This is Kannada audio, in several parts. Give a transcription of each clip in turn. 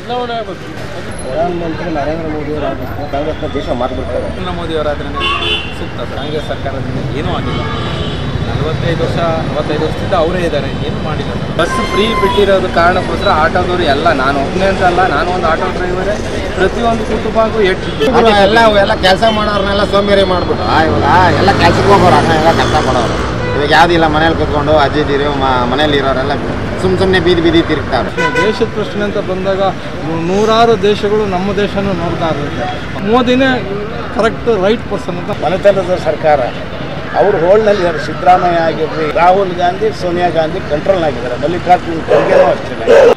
ಬದಲಾವಣೆ ಆಗಬೇಕು. ಪ್ರಧಾನಮಂತ್ರಿ ನರೇಂದ್ರ ಮೋದಿ ಅವರಾಗಬೇಕು. ಕಾಂಗ್ರೆಸ್ನ ದೇಶ ಮಾರ್ಬಿಡ್ತಾರೆ. ನರೇಂದ್ರ ಮೋದಿ ಅವರಾದ್ರೇ ಸೂಕ್ತ ಸರ್. ಕಾಂಗ್ರೆಸ್ ಸರ್ಕಾರದಿಂದ ಏನೂ ಆಗಿಲ್ಲ. 45 ವರ್ಷದಿಂದ ಅವರೇ ಇದ್ದಾರೆ, ಏನೂ ಮಾಡಿಲ್ಲ. ಬಸ್ ಫ್ರೀ ಬಿಟ್ಟಿರೋದು ಕಾರಣಕ್ಕೋಸ್ಕರ ಆಟೋದವರು ಎಲ್ಲ, ನಾನು ಒಬ್ಬನೇ ಅಂತ ಅಲ್ಲ, ನಾನು ಒಂದು ಆಟೋ ಡ್ರೈವರೇ, ಪ್ರತಿಯೊಂದು ಕುಟುಂಬಕ್ಕೂ ಎಲ್ಲ ಕೆಲಸ ಮಾಡೋರ್ನೆಲ್ಲ ಸೋಂಬೇರಿ ಮಾಡಿಬಿಟ್ಟು ಇವಾಗ ಎಲ್ಲ ಕೆಲಸಕ್ಕೆ ಹೋಗೋರು, ಅಣ್ಣ ಎಲ್ಲ ಕೆಲಸ ಮಾಡೋರು. ಇವಾಗ ಯಾವುದಿಲ್ಲ, ಮನೇಲಿ ಕೂತ್ಕೊಂಡು ಅಜ್ಜಿದಿರು ಮನೇಲಿ ಇರೋರೆಲ್ಲ ಸುಮ್ಮನೆ ಬೀದಿ ತಿರುಗ್ತಾರೆ. ದೇಶದ ಪ್ರಶ್ನೆ ಅಂತ ಬಂದಾಗ ನೂರಾರು ದೇಶಗಳು ನಮ್ಮ ದೇಶನೂ ನೋಡ್ತಾ ಇರುತ್ತೆ. ಮೋದಿನೇ ಕರೆಕ್ಟ್ ರೈಟ್ ಪರ್ಸನ್ ಅಂತ. ಮನೆತನದ ಸರ್ಕಾರ ಅವರು ಹೋಲ್ನಲ್ಲಿ ಇದ್ದಾರೆ. ಸಿದ್ದರಾಮಯ್ಯ ಆಗಿರಲಿ, ರಾಹುಲ್ ಗಾಂಧಿ, ಸೋನಿಯಾ ಗಾಂಧಿ ಕಂಟ್ರೋಲ್ನಾಗಿದ್ದಾರೆ. ಮಲ್ಲಿಕಾರ್ಜುನ್ ಖರ್ಗೆನೂ ಅಷ್ಟೇ.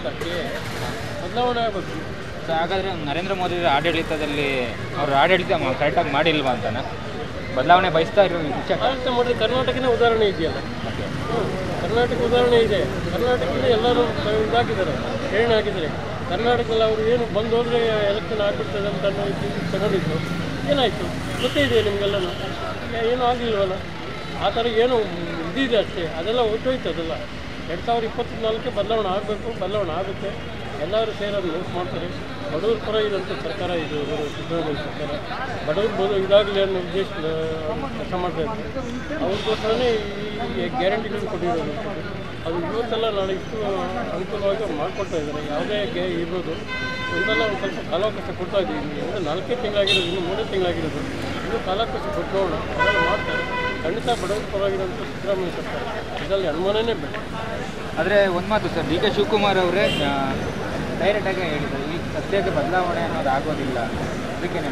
ಬದಲಾವಣೆ ಆಗಬೇಕು. ಸೊ ಹಾಗಾದರೆ ನರೇಂದ್ರ ಮೋದಿ ಆಡಳಿತದಲ್ಲಿ ಅವರು ಆಡಳಿತ ಕರೆಕ್ಟಾಗಿ ಮಾಡಿಲ್ವಾ ಅಂತಾನೆ ಬದಲಾವಣೆ ಬಯಸ್ತಾ ಇರೋ ವಿಷಯ ಮಾಡಿದ್ರೆ ಕರ್ನಾಟಕನೇ ಉದಾಹರಣೆ ಇದೆಯಲ್ಲ. ಕರ್ನಾಟಕ ಉದಾಹರಣೆ ಇದೆ. ಕರ್ನಾಟಕದಲ್ಲಿ ಎಲ್ಲರೂ ಇದಾಗಿದ್ದಾರೆ, ಪ್ರೇರಣೆ ಆಗಿದ್ದಾರೆ. ಕರ್ನಾಟಕದಲ್ಲಿ ಅವರು ಏನು ಬಂದು ಹೋದರೆ ಎಲೆಕ್ಷನ್ ಆಗಿಬಿಡ್ತದೆ ಅಂತ ತಗೊಂಡಿದ್ರು. ಏನಾಯಿತು ಗೊತ್ತೇ ಇದೆ ನಿಮಗೆಲ್ಲನೂ, ಏನೂ ಆಗಲಿಲ್ವಲ್ಲ. ಆ ಥರ ಏನು ಇದಿದೆ ಅಷ್ಟೇ, ಅದೆಲ್ಲ ಹೊರಟೋಯ್ತು. ಅದೆಲ್ಲ 2024ಕ್ಕೆ ಬದಲಾವಣೆ ಆಗಬೇಕು, ಬದಲಾವಣೆ ಆಗುತ್ತೆ. ಎಲ್ಲರೂ ಸೇರೋದು ನೋಟ್ ಮಾಡ್ತಾರೆ. ಬಡವ್ರ ಪರ ಇರೋಂಥ ಸರ್ಕಾರ ಇದು ಸಿದ್ದರಾಮಯ್ಯ ಸರ್ಕಾರ. ಬಡವ್ರು ಇದಾಗಲಿ ಅನ್ನೋ ಉದ್ದೇಶ ಕೆಲಸ ಮಾಡ್ತಾ ಇದ್ದಾರೆ. ಅವ್ರಿಗೋಸ್ಕರನೇ ಈ ಗ್ಯಾರಂಟಿಗಳನ್ನು ಕೊಟ್ಟಿರೋದು. ಅದು ಇವತ್ತೆಲ್ಲ ನಾಳೆ ಇಷ್ಟು ಅನುಕೂಲವಾಗಿ ಅವ್ರು ಮಾಡಿಕೊಡ್ತಾ ಇದ್ದಾರೆ. ಯಾವುದೇ ಇರ್ಬೋದು ಒಂದೆಲ್ಲ ಒಂದು ಸ್ವಲ್ಪ ಕಾಲಾವಕಾಶ ಕೊಡ್ತಾ ಇದ್ದೀವಿ. ಒಂದು 4 ತಿಂಗಳಾಗಿರೋದು, ಇನ್ನು 3 ತಿಂಗಳಾಗಿರೋದು, ಇದು ಕಾಲಾವಕಾಶ ಕೊಟ್ಟು ನೋಡೋಣ. ಅದೆಲ್ಲ ಮಾಡ್ತಾರೆ. ಖಂಡಿತ ಬಡವ್ರ ಪರವಾಗಿರೋಂಥ ಸಿದ್ದರಾಮಯ್ಯ ಸರ್ಕಾರ, ಇದರಲ್ಲಿ ಅನುಮಾನನೇ ಬೇಡ. ಆದರೆ ಒಂದು ಮಾತು ಸರ್, ಡಿ ಕೆ ಶಿವಕುಮಾರ್ ಅವರೇ ಡೈರೆಕ್ಟಾಗಿ ಹೇಳಿದ್ದಾರೆ, ಈ ಸದ್ಯಕ್ಕೆ ಬದಲಾವಣೆ ಅನ್ನೋದು ಆಗೋದಿಲ್ಲ. ಅದಕ್ಕೇನೆ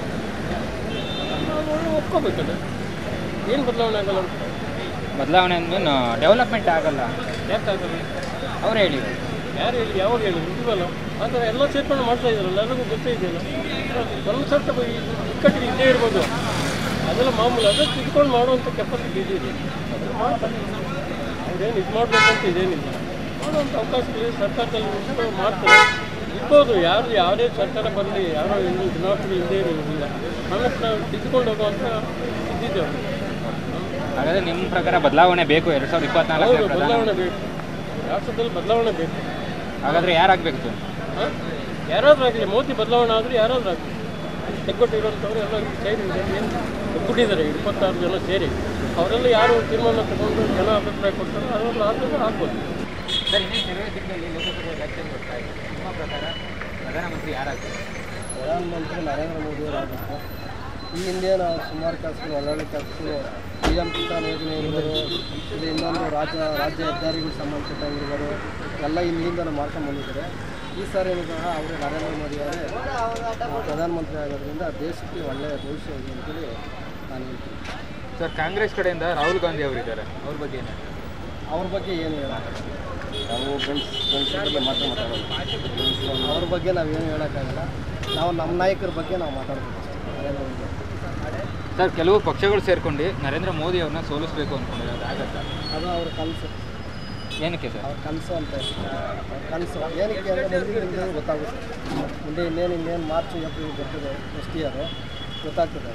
ನಾವು ಒಪ್ಕೋಬೇಕಲ್ಲ, ಏನು ಬದಲಾವಣೆ ಆಗಲ್ಲ ಅಂತ. ಬದಲಾವಣೆ ಅಂದ್ರೆ ಡೆವಲಪ್ಮೆಂಟ್ ಆಗಲ್ಲ. ಯಾಕಾಗಲ್ಲ? ಅವ್ರು ಹೇಳಿದ್ರು. ಯಾರು ಹೇಳಿ, ಯಾವಾಗ ಹೇಳಿದ್ರು? ಇದೀವಲ್ಲ, ಆ ಥರ ಎಲ್ಲ ಸೇರ್ಕೊಂಡು ಮಾಡ್ತಾ ಇದ್ದಾರಲ್ಲ, ಎಲ್ಲರಿಗೂ ಗೊತ್ತೇ ಇದೆಯಲ್ಲ. ಒಂದು ಸ್ವಲ್ಪ ಇಕ್ಕಟ್ಟಿಗೆ ಇದ್ದೇ ಇರ್ಬೋದು, ಅದೆಲ್ಲ ಮಾಮೂಲು. ಅದಕ್ಕೆ ಇಟ್ಕೊಂಡು ಮಾಡುವಂಥ ಕೆಪಾಸಿಟಿ ಇದೆ. ಅದನ್ನು ಮಾಡ್ತಾರೆ. ಅವ್ರೇನು ಇದು ಮಾಡಬೇಕಂತ ಇದೇನಿಲ್ಲ, ಮಾಡುವಂಥ ಅವಕಾಶಗಳಿದೆ. ಸರ್ಕಾರದಲ್ಲಿ ಮಾಡ್ತಾರೆ, ಇರ್ಬೋದು. ಯಾವುದೇ ಸರ್ಕಾರ ಬರಲಿ, ಯಾರೋ ಇನ್ನೂ ಚುನಾವಣೆಗಳು ಇಲ್ಲದೇ ಇರೋದಿಲ್ಲ. ಆಮೇಲೆ ನಾವು ತಿದ್ದುಕೊಂಡು ಹೋಗುವಂಥ ಇದ್ದಿದ್ದೇವೆ. ಹಾಗಾದರೆ ನಿಮ್ಮ ಪ್ರಕಾರ ಬದಲಾವಣೆ ಬೇಕು 2024? ಬದಲಾವಣೆ ಬೇಕು, ರಾಷ್ಟ್ರದಲ್ಲಿ ಬದಲಾವಣೆ ಬೇಕು. ಹಾಗಾದರೆ ಯಾರಾಗಬೇಕು ಸರ್? ಯಾರಾದರೂ ಆಗಲಿ, ಮೋದಿ ಬದಲಾವಣೆ ಆದರೆ ಯಾರಾದರೂ ಆಗಲಿ. ತೆಗ್ಗೊಟ್ಟಿರೋಂಥವ್ರು ಎಲ್ಲ ಸೇರಿ ಏನು ಒಗ್ಗೂಡಿದ್ದಾರೆ, 26 ಜನ ಸೇರಿ. ಅವರೆಲ್ಲ ಯಾರು ತೀರ್ಮಾನ ತಗೊಂಡು ಜನ ಅಭಿಪ್ರಾಯ ಕೊಡ್ತಾರೆ, ಅದೆಲ್ಲ ಆಗ್ಬೋದು. ಸರ್, ಇನ್ನೇನು ಕೆಲವೇ ತಿಂಗಳಲ್ಲಿ ಲೋಕಸಭೆ ಎಲೆಕ್ಷನ್ ಬರ್ತಾ ಇದೆ. ನಿಮ್ಮ ಪ್ರಕಾರ ಪ್ರಧಾನಮಂತ್ರಿ ಯಾರಾಗಬೇಕು? ಪ್ರಧಾನಮಂತ್ರಿ ನರೇಂದ್ರ ಮೋದಿ ಅವರಾಗಬೇಕು. ಈ ಹಿಂದೆ ನಾವು ಸುಮಾರು ಕೆಲಸಗಳು, ಒಳ್ಳೊಳ್ಳೆ ಕೆಲಸಗಳು, PM ಕಿಸಾನ್ ಯೋಜನೆ ಇರ್ಬೋದು, ಇಲ್ಲಿ ಇನ್ನೊಂದು ರಾಜ್ಯ ಹೆದ್ದಾರಿಗಳು ಸಂಬಂಧಪಟ್ಟಂಗಿರ್ಬೋದು, ಎಲ್ಲ ಇಲ್ಲಿಂದ ಮಾಡ್ಕೊಂಡು ಬಂದಿದ್ದಾರೆ. ಈ ಸಾರಿನೂ ಸಹ ಅವರು ನರೇಂದ್ರ ಮೋದಿ ಅವರೇ ಪ್ರಧಾನಮಂತ್ರಿ ಆಗೋದ್ರಿಂದ ದೇಶಕ್ಕೆ ಒಳ್ಳೆಯ ಭವಿಷ್ಯ ಇದೆ ಅಂತೇಳಿ ನಾನು ಹೇಳ್ತೀನಿ. ಸರ್, ಕಾಂಗ್ರೆಸ್ ಕಡೆಯಿಂದ ರಾಹುಲ್ ಗಾಂಧಿ ಅವರಿದ್ದಾರೆ, ಅವ್ರ ಬಗ್ಗೆ ಏನು? ಅವ್ರ ಬಗ್ಗೆ ಏನು ಹೇಳೋಣ, ನಾವು ಫ್ರೆಂಡ್ಸ್ ಬಗ್ಗೆ ಮಾತಾಡೋದು. ಅವ್ರ ಬಗ್ಗೆ ನಾವೇನು ಹೇಳೋಕ್ಕಾಗಲ್ಲ. ನಾವು ನಮ್ಮ ನಾಯಕರ ಬಗ್ಗೆ ನಾವು ಮಾತಾಡ್ಬೇಕು ಅಷ್ಟೇ. ನರೇಂದ್ರ ಮೋದಿ ಸರ್, ಕೆಲವು ಪಕ್ಷಗಳು ಸೇರ್ಕೊಂಡು ನರೇಂದ್ರ ಮೋದಿ ಅವ್ರನ್ನ ಸೋಲಿಸಬೇಕು ಅಂದ್ಕೊಂಡಿದ್ದಾರೆ, ಅದಾಗತ್ತಾ? ಅದು ಅವ್ರ ಕನಸು. ಏನಕ್ಕೆ ಸರ್? ಅವ್ರ ಕನಸು ಅಂತ ಅವ್ರ ಕನಸು ಏನಕ್ಕೆ ಅಂದರೆ ಮುಂದಿನ ಗೊತ್ತಾಗುತ್ತೆ. ಮುಂದೆ ಇನ್ನೇನು ಮಾರ್ಚ್ ಏಪ್ರಿಲ್ ಬರ್ತದೆ, ನೆಕ್ಸ್ಟ್ ಇಯರು ಗೊತ್ತಾಗ್ತದೆ.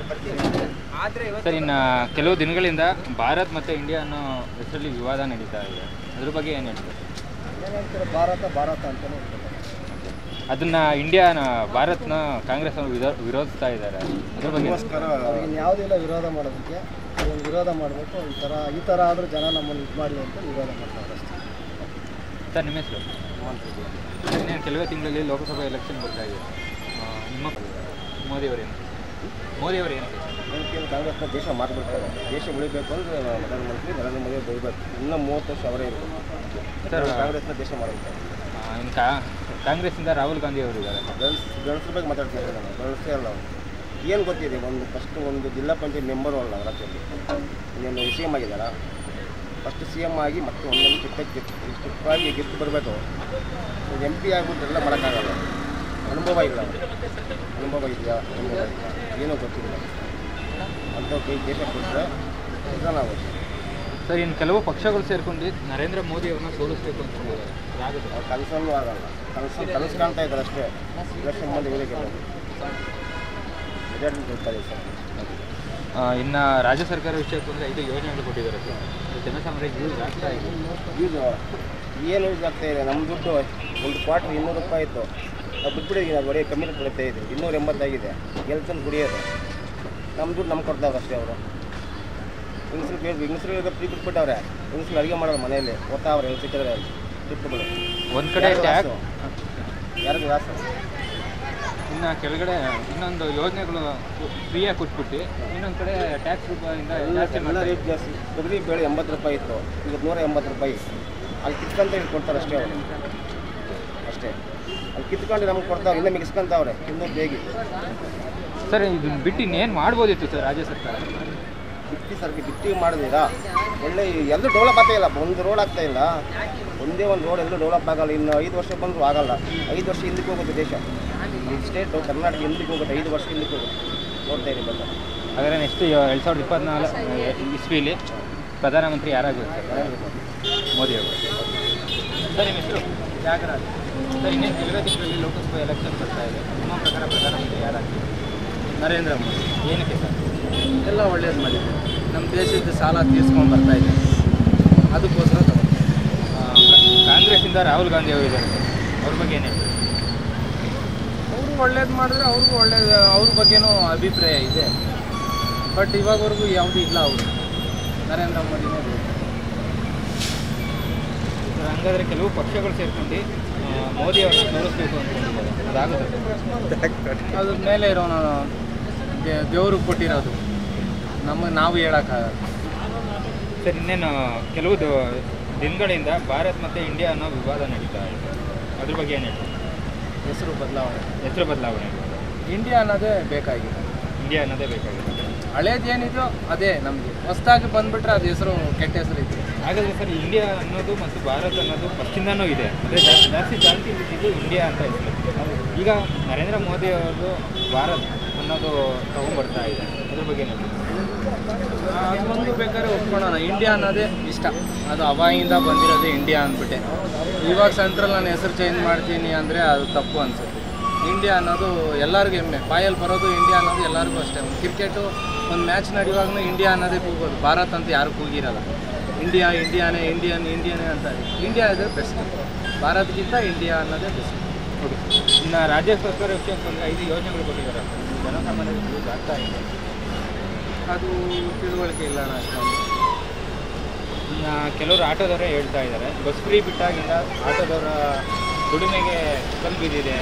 ಸರ್, ಇನ್ನು ಕೆಲವು ದಿನಗಳಿಂದ ಭಾರತ್ ಮತ್ತು ಇಂಡಿಯಾ ಅನ್ನೋ ಹೆಸರಲ್ಲಿ ವಿವಾದ ನಡೀತಾ ಇದೆ, ಅದ್ರ ಬಗ್ಗೆ ಏನು ಹೇಳ್ತಾರೆ? ಏನು ಹೇಳ್ತಾರೆ? ಭಾರತ ಅಂತಲೇ ಹೇಳ್ತಾರೆ. ಅದನ್ನು ಭಾರತ್ನ ಕಾಂಗ್ರೆಸ್ ಅವರು ವಿರೋಧಿಸ್ತಾ ಇದ್ದಾರೆ, ಅದ್ರ ಬಗ್ಗೆ? ಅವ್ರಿಗೆ ಯಾವುದಿಲ್ಲ ವಿರೋಧ ಮಾಡೋದಕ್ಕೆ. ಅದನ್ನು ವಿರೋಧ ಮಾಡಬೇಕು. ಈ ಥರ ಆದರೂ ಜನ ನಮ್ಮನ್ನು ಇದು ಮಾಡಲಿ ಅಂತ ವಿರೋಧ ಮಾಡ್ತಾರೆ ಅಷ್ಟೇ. ಸರ್, ನಿಮ್ಮ ಹೆಸರು? ಇನ್ನೇನು ಕೆಲವೇ ತಿಂಗಳಲ್ಲಿ ಲೋಕಸಭಾ ಎಲೆಕ್ಷನ್ ಬರ್ತಾ ಇದೆ. ನಿಮ್ಮ ಮೋದಿಯವರೇನು ಏನಕ್ಕೆ ಕಾಂಗ್ರೆಸ್ನ ದೇಶ ಮಾರ್ಬಿಡ್ತಾರೆ. ದೇಶ ಉಳಿಬೇಕು ಅಂದರೆ ಪ್ರಧಾನಮಂತ್ರಿ ನರೇಂದ್ರ ಮೋದಿ ಬೈಬೇಕು. ಇನ್ನೂ 30 ವರ್ಷ ಅವರೇ ಇರಬೇಕು ಸರ್. ಕಾಂಗ್ರೆಸ್ನ ದೇಶ ಮಾಡಬೇಕು. ಇನ್ನು ಕಾಂಗ್ರೆಸ್ಸಿಂದ ರಾಹುಲ್ ಗಾಂಧಿ ಅವರು ಇದ್ದಾರೆ. ಗಣಸರ ಬಗ್ಗೆ ಮಾತಾಡ್ತಿದ್ದಾರೆ. ನಾನು ಗಣಸೇ ಅಲ್ಲ. ಏನು ಗೊತ್ತಿದೆ, ಒಂದು ಜಿಲ್ಲಾ ಪಂಚಾಯತ್ ಮೆಂಬರು ಅಲ್ಲ ರಾಜ್ಯದಲ್ಲಿ. ಇನ್ನೇನು CM ಆಗಿದ್ದಾರಾ? ಫಸ್ಟ್ CM ಆಗಿ ಮತ್ತೆ ಒಂದೊಂದು ಸ್ಟಿಪ್ಪಾಗಿ ಗೆದ್ದು ಬರಬೇಕು. MP ಆಗಿಬಿಟ್ಟೆಲ್ಲ ಮಾಡೋಕ್ಕಾಗಲ್ಲ. ಅನುಭವ ಇದೆಯಾ? ಏನೂ ಗೊತ್ತಿಲ್ಲ ಅಂತ ದೇಶ ಕೊಟ್ಟರೆ ನಾವು. ಸರ್, ಇನ್ನು ಕೆಲವು ಪಕ್ಷಗಳು ಸೇರ್ಕೊಂಡು ನರೇಂದ್ರ ಮೋದಿ ಅವ್ರನ್ನ ಸೋಲಿಸಬೇಕು ಅಂತ ಆಗುತ್ತೆ. ಅವ್ರ ಕನಸಲ್ಲೂ ಆಗಲ್ಲ. ಕನಸು ಕಾಣ್ತಾ ಇದ್ದಾರೆ ಅಷ್ಟೇ. ಎಲೆಕ್ಷನ್ ಬಂದು ಇವರಿಗೆ ಮೆಜಾರಿಟಿ ಕೊಡ್ತಾರೆ ಸರ್. ಇನ್ನು ರಾಜ್ಯ ಸರ್ಕಾರ ವಿಷಯಕ್ಕೆ ಬಂದರೆ 5 ಯೋಜನೆಗಳು ಕೊಟ್ಟಿದ್ದಾರೆ ಸರ್. ಜನಸಾಮಾನ್ಯರಿಗೆ ಯೂಸ್ ಆಗ್ತಾ ಇದೆ. ಏನು ಯೂಸ್ ಆಗ್ತಾ ಇದೆ? ನಮ್ಮ ದುಡ್ಡು 1 ಕ್ವಾರ್ಟರ್ 200 ರೂಪಾಯಿ ಇತ್ತು. ನಾವು ಬಿಟ್ಬಿಟ್ಟಿದ್ದೀವಿ, ಅದು ಒಳ್ಳೆ ಕಮ್ಮಿ ಬೀಳ್ತಾ ಇದೆ, 280 ಆಗಿದೆ. ಎಲ್ಲಿ ತಂದು ಕುಡಿಯೋದು? ನಮ್ಮ ದುಡ್ಡು ನಮ್ಗೆ ಕೊಡ್ತಾವ್ರೆ ಅಷ್ಟೇ ಅವರು. ಹೆಂಗಸ್ರಿಗೆ ಫ್ರೀ ಬಿಟ್ಬಿಟ್ಟವ್ರೆ. ಹೆಂಗಸ್ರಿಗೆ ಅಡುಗೆ ಮಾಡೋರು ಮನೆಯಲ್ಲಿ ಓದ್ತಾವ್ರೆ, ಎಲ್ಲಿ ಸಿಕ್ಕಿದ್ರೆ ಅಲ್ಲಿ ದುಡ್ಡುಗಳು. ಒಂದು ಕಡೆ ಟ್ಯಾಕ್ಸ್, ಯಾರಿಗೂ ಲಾಸ್. ಇನ್ನು ಕೆಳಗಡೆ ಇನ್ನೊಂದು ಯೋಜನೆಗಳು ಫ್ರೀಯಾಗಿ ಕೊಟ್ಬಿಟ್ಟು ಇನ್ನೊಂದು ಕಡೆ ಟ್ಯಾಕ್ಸ್ ರೂಪಾಯಿಂದ ಜಾಸ್ತಿ ಎಲ್ಲ ರೇಟ್ ಜಾಸ್ತಿ. ತೊಗರಿ ಬೇಳೆ 80 ರೂಪಾಯಿ ಇತ್ತು, ಈಗ 180 ರೂಪಾಯಿ. ಅಲ್ಲಿ ಕಿತ್ಕೊಂತ ಇಲ್ಲಿ ಕೊಡ್ತಾರೆ ಅಷ್ಟೇ ಅವರು, ಅಷ್ಟೇ. ಅಲ್ಲಿ ಕಿತ್ಕೊಂಡು ನಮ್ಗೆ ಕೊಡ್ತಾವ್ರೆ, ಇನ್ನೂ ಮಿಗಿಸ್ಕೊಂತವ್ರೆ ಇನ್ನೂ ಬೇಗ. ಸರ್ ಇದನ್ನ ಬಿಟ್ಟು ಇನ್ನೇನು ಮಾಡ್ಬೋದಿತ್ತು ಸರ್ ರಾಜ್ಯ ಸರ್ಕಾರ? ಬಿಟ್ಟಿ ಮಾಡಿದ್ದೀರಾ ಒಳ್ಳೆ, ಎಲ್ಲೂ ಡೆವಲಪ್ ಆಗ್ತಾ ಇಲ್ಲ. ಒಂದು ರೋಡ್ ಆಗ್ತಾ ಇಲ್ಲ, ಒಂದೇ ಒಂದು ರೋಡ್ ಎಲ್ಲೂ ಡೆವಲಪ್ ಆಗಲ್ಲ. ಇನ್ನು 5 ವರ್ಷ ಬಂದರೂ ಆಗಲ್ಲ. 5 ವರ್ಷ ಹಿಂದಕ್ಕೆ ಹೋಗುತ್ತೆ ದೇಶ. ನಮ್ಮ ಸ್ಟೇಟು ಕರ್ನಾಟಕ ಹಿಂದಕ್ಕೆ ಹೋಗುತ್ತೆ, 5 ವರ್ಷ ಹಿಂದಕ್ಕೆ ಹೋಗುತ್ತೆ. ನೋಡ್ತಾ ಇರಿ ಬಂದ. ಹಾಗಾದರೆ ನೆಕ್ಸ್ಟ್ 2024 ಇಸ್ವಿಲಿ ಪ್ರಧಾನಮಂತ್ರಿ ಯಾರಾಗುತ್ತೆ ಸರ್? ಮೋದಿ ಅವರು. ಸರ್ ನಿಮ್ಮ ಹೆಸರು? ತ್ಯಾಗರಾಜ್. ಸರ್ ಇನ್ನೇನು ಕೆಲವೇ ತಿಂಗಳಲ್ಲಿ ಲೋಕಸಭಾ ಎಲೆಕ್ಷನ್ ಬರ್ತಾ ಇದೆ. ನಿಮ್ಮ ಪ್ರಕಾರ ಪ್ರಧಾನಮಂತ್ರಿ ಯಾರಾಗ್ತಾರೆ? ನರೇಂದ್ರ ಮೋದಿ. ಏನಕ್ಕೆ ಸರ್? ಎಲ್ಲ ಒಳ್ಳೇದು ಮಾಡಿದೆ. ನಮ್ಮ ದೇಶದ ಸಾಲ ತೀರ್ಸ್ಕೊಂಡು ಬರ್ತಾ ಇದೆ, ಅದಕ್ಕೋಸ್ಕರ ಕಾಂಗ್ರೆಸ್ಸಿಂದ ರಾಹುಲ್ ಗಾಂಧಿ ಅವರು ಇದ್ದಾರೆ ಸರ್, ಅವ್ರ ಬಗ್ಗೆ ಏನು ಹೇಳ್ತಾರೆ? ಅವರು ಒಳ್ಳೇದು ಮಾಡಿದ್ರೆ ಅವ್ರಿಗೂ ಒಳ್ಳೇದು, ಅವ್ರ ಬಗ್ಗೆನೂ ಅಭಿಪ್ರಾಯ ಇದೆ. ಬಟ್ ಇವಾಗವರೆಗೂ ಯಾವುದೂ ಇಲ್ಲ. ಅವರು ನರೇಂದ್ರ ಮೋದಿನೇ ಬೇಕು. ಹಂಗಾದರೆ ಕೆಲವು ಪಕ್ಷಗಳು ಸೇರ್ಕೊಂಡು ಮೋದಿ ಅವರನ್ನು ಸೋಲಿಸಬೇಕು ಅಂದ್ಕೊಂಡಿದ್ದಾರೆ, ಅದಾಗುತ್ತೆ? ಅದ್ರ ಮೇಲೆ ಇರೋನು ದೇವರು ಕೊಟ್ಟಿರೋದು, ನಾವು ಹೇಳೋಕ್ಕಾಗಲ್ಲ. ಸರ್ ಇನ್ನೇನು ಕೆಲವು ದಿನಗಳಿಂದ ಭಾರತ್ ಮತ್ತು ಇಂಡಿಯಾ ಅನ್ನೋ ವಿವಾದ ನಡೀತಾ ಇದೆ, ಅದ್ರ ಬಗ್ಗೆ ಏನು ಹೇಳ್ತಾರೆ? ಹೆಸರು ಬದಲಾವಣೆ ಇಂಡಿಯಾ ಅನ್ನೋದೇ ಬೇಕಾಗಿದೆ. ಇಂಡಿಯಾ ಅನ್ನೋದೇ ಬೇಕಾಗಿದೆ. ಹಳೇದೇನಿದೆಯೋ ಅದೇ ನಮಗೆ, ಹೊಸದಾಗಿ ಬಂದುಬಿಟ್ರೆ ಅದು ಹೆಸರು ಕೆಟ್ಟ ಹೆಸರು ಇದೆ. ಹಾಗಾದರೆ ಸರ್ ಇಂಡಿಯಾ ಅನ್ನೋದು ಮತ್ತು ಭಾರತ್ ಅನ್ನೋದು ಫಸ್ಟಿಂದನೂ ಇದೆ, ಅಂದರೆ ಜಾಸ್ತಿ ಇದ್ದಿದ್ದು ಇಂಡಿಯಾ ಅಂತ ಹೆಸರು. ಈಗ ನರೇಂದ್ರ ಮೋದಿ ಅವರು ಭಾರತ್ ಅನ್ನೋದು ತೊಗೊಂಡ್ಬರ್ತಾ ಇದೆ, ಅದ್ರ ಬಗ್ಗೆ ಏನು? ಅದೊಂದು ಬೇಕಾದ್ರೆ ಒಪ್ಕೊಳ್ಳೋಣ, ಇಂಡಿಯಾ ಅನ್ನೋದೇ ಇಷ್ಟ. ಅದು ಅವಾಗಿಂದ ಬಂದಿರೋದೇ ಇಂಡಿಯಾ ಅಂದ್ಬಿಟ್ಟೆ. ಇವಾಗ ಸೆಂಟ್ರಲ್ ನಾನು ಹೆಸರು ಚೇಂಜ್ ಮಾಡ್ತೀನಿ ಅಂದರೆ ಅದು ತಪ್ಪು ಅನಿಸುತ್ತೆ. ಇಂಡಿಯಾ ಅನ್ನೋದು ಎಲ್ಲರಿಗೂ ಹೆಮ್ಮೆ, ಬಾಯಲ್ಲಿ ಬರೋದು ಇಂಡಿಯಾ ಅನ್ನೋದು ಎಲ್ಲರಿಗೂ ಅಷ್ಟೇ. ಒಂದು ಕ್ರಿಕೆಟು ಒಂದು ಮ್ಯಾಚ್ ನಡೆಯುವಾಗೂ ಇಂಡಿಯಾ ಅನ್ನೋದೇ ಕೂಗೋದು, ಭಾರತ್ ಅಂತ ಯಾರು ಕೂಗಿರಲ್ಲ. ಇಂಡಿಯಾನೇ ಅಂತಾರೆ. ಇಂಡಿಯಾ ಇದ್ರೆ ಬೆಸ್ಟ್, ಭಾರತಕ್ಕಿಂತ ಇಂಡಿಯಾ ಅನ್ನೋದೇ ಬೆಸ್ಟ್. ಓಕೆ. ಇನ್ನು ರಾಜ್ಯ ಸರ್ಕಾರ ವಿಷಯಕ್ಕೆ ಬಂದರೆ 5 ಯೋಜನೆಗಳು ಕೊಟ್ಟಿದ್ದಾರೆ, ಜನಸಾಮಾನ್ಯರಿಗೆ ಯೂಸ್ ಆಗ್ತಾ ಇದೆ. ಅದು ತಿಳುವಳಿಕೆ ಇಲ್ಲ ಅಷ್ಟೊಂದು. ಇನ್ನು ಕೆಲವರು ಆಟೋದವರೇ ಹೇಳ್ತಾ ಇದ್ದಾರೆ, ಬಸ್ ಫ್ರೀ ಬಿಟ್ಟಾಗಿಂದ ಆಟೋದವರ ದುಡಿಮೆಗೆ ಕಲ್ಲು ಬಿದ್ದಿದೆ,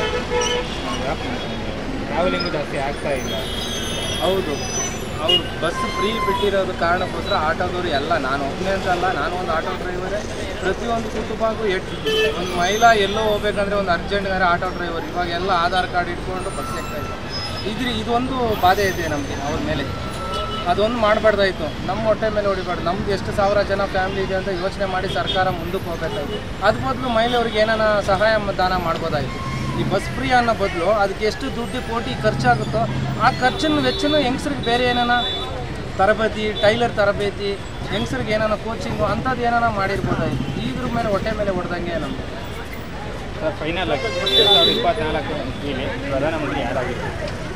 ಟ್ರಾವೆಲಿಂಗು ಜಾಸ್ತಿ ಆಗ್ತಾ ಇಲ್ಲ. ಹೌದು, ಅವರು ಬಸ್ ಫ್ರೀ ಬಿಟ್ಟಿರೋದು ಕಾರಣಕ್ಕೋಸ್ಕರ ಆಟೋದವರು ಎಲ್ಲ, ನಾನು ಒಬ್ಬನೇ ಅಂತ ಅಲ್ಲ, ನಾನು ಒಂದು ಆಟೋ ಡ್ರೈವರೇ. ಪ್ರತಿಯೊಂದು ಕುಟುಂಬಕ್ಕೂ ಒಂದು ಮಹಿಳಾ ಎಲ್ಲೋ ಹೋಗ್ಬೇಕಂದ್ರೆ ಒಂದು ಅರ್ಜೆಂಟ್ಗಾರೆ ಆಟೋ ಡ್ರೈವರ್. ಇವಾಗ ಎಲ್ಲ ಆಧಾರ್ ಕಾರ್ಡ್ ಇಟ್ಕೊಂಡು ಬಸ್ ಆಗ್ತಾಯಿದೆ. ಇದೊಂದು ಬಾಧೆ ಇದೆ ನಮಗೆ ಅವ್ರ ಮೇಲೆ. ಅದೊಂದು ಮಾಡಬಾರ್ದಾಯಿತು, ನಮ್ಮ ಹೊಟ್ಟೆ ಮೇಲೆ ಹೊಡಿಬಾರ್ದು. ನಮ್ದು ಎಷ್ಟು 1000 ಜನ ಫ್ಯಾಮಿಲಿ ಇದೆ ಅಂತ ಯೋಚನೆ ಮಾಡಿ ಸರ್ಕಾರ ಮುಂದಕ್ಕೆ ಹೋಗ್ಬೇಕಾಯ್ತು. ಅದ್ರ ಬದಲು ಮಹಿಳೆಯವ್ರಿಗೆ ಏನಾನ ಸಹಾಯ ದಾನ ಮಾಡ್ಬೋದಾಯಿತು. ಈ ಬಸ್ ಫ್ರೀ ಅನ್ನೋ ಬದಲು ಅದಕ್ಕೆ ಎಷ್ಟು ದುಡ್ಡು ಕೋಟಿ ಖರ್ಚಾಗುತ್ತೋ ಆ ಖರ್ಚನ್ನು ವೆಚ್ಚನೂ ಹೆಂಗಸ್ರಿಗೆ ಬೇರೆ ಏನಾನ ತರಬೇತಿ, ಟೈಲರ್ ತರಬೇತಿ, ಹೆಂಗಸ್ರಿಗೆ ಏನಾನ ಕೋಚಿಂಗು ಅಂಥದ್ದು ಏನಾನ ಮಾಡಿರ್ಬೋದಾಯಿತು. ಇದ್ರ ಮೇಲೆ ಹೊಟ್ಟೆ ಮೇಲೆ ಹೊಡೆದಂಗೆ ನಮ್ಮದು. ಸರ್ ಫೈನಲ್ ಆಗಿ 2024 ಪ್ರಧಾನಮಂತ್ರಿ ಯಾರಾಗಿತ್ತು?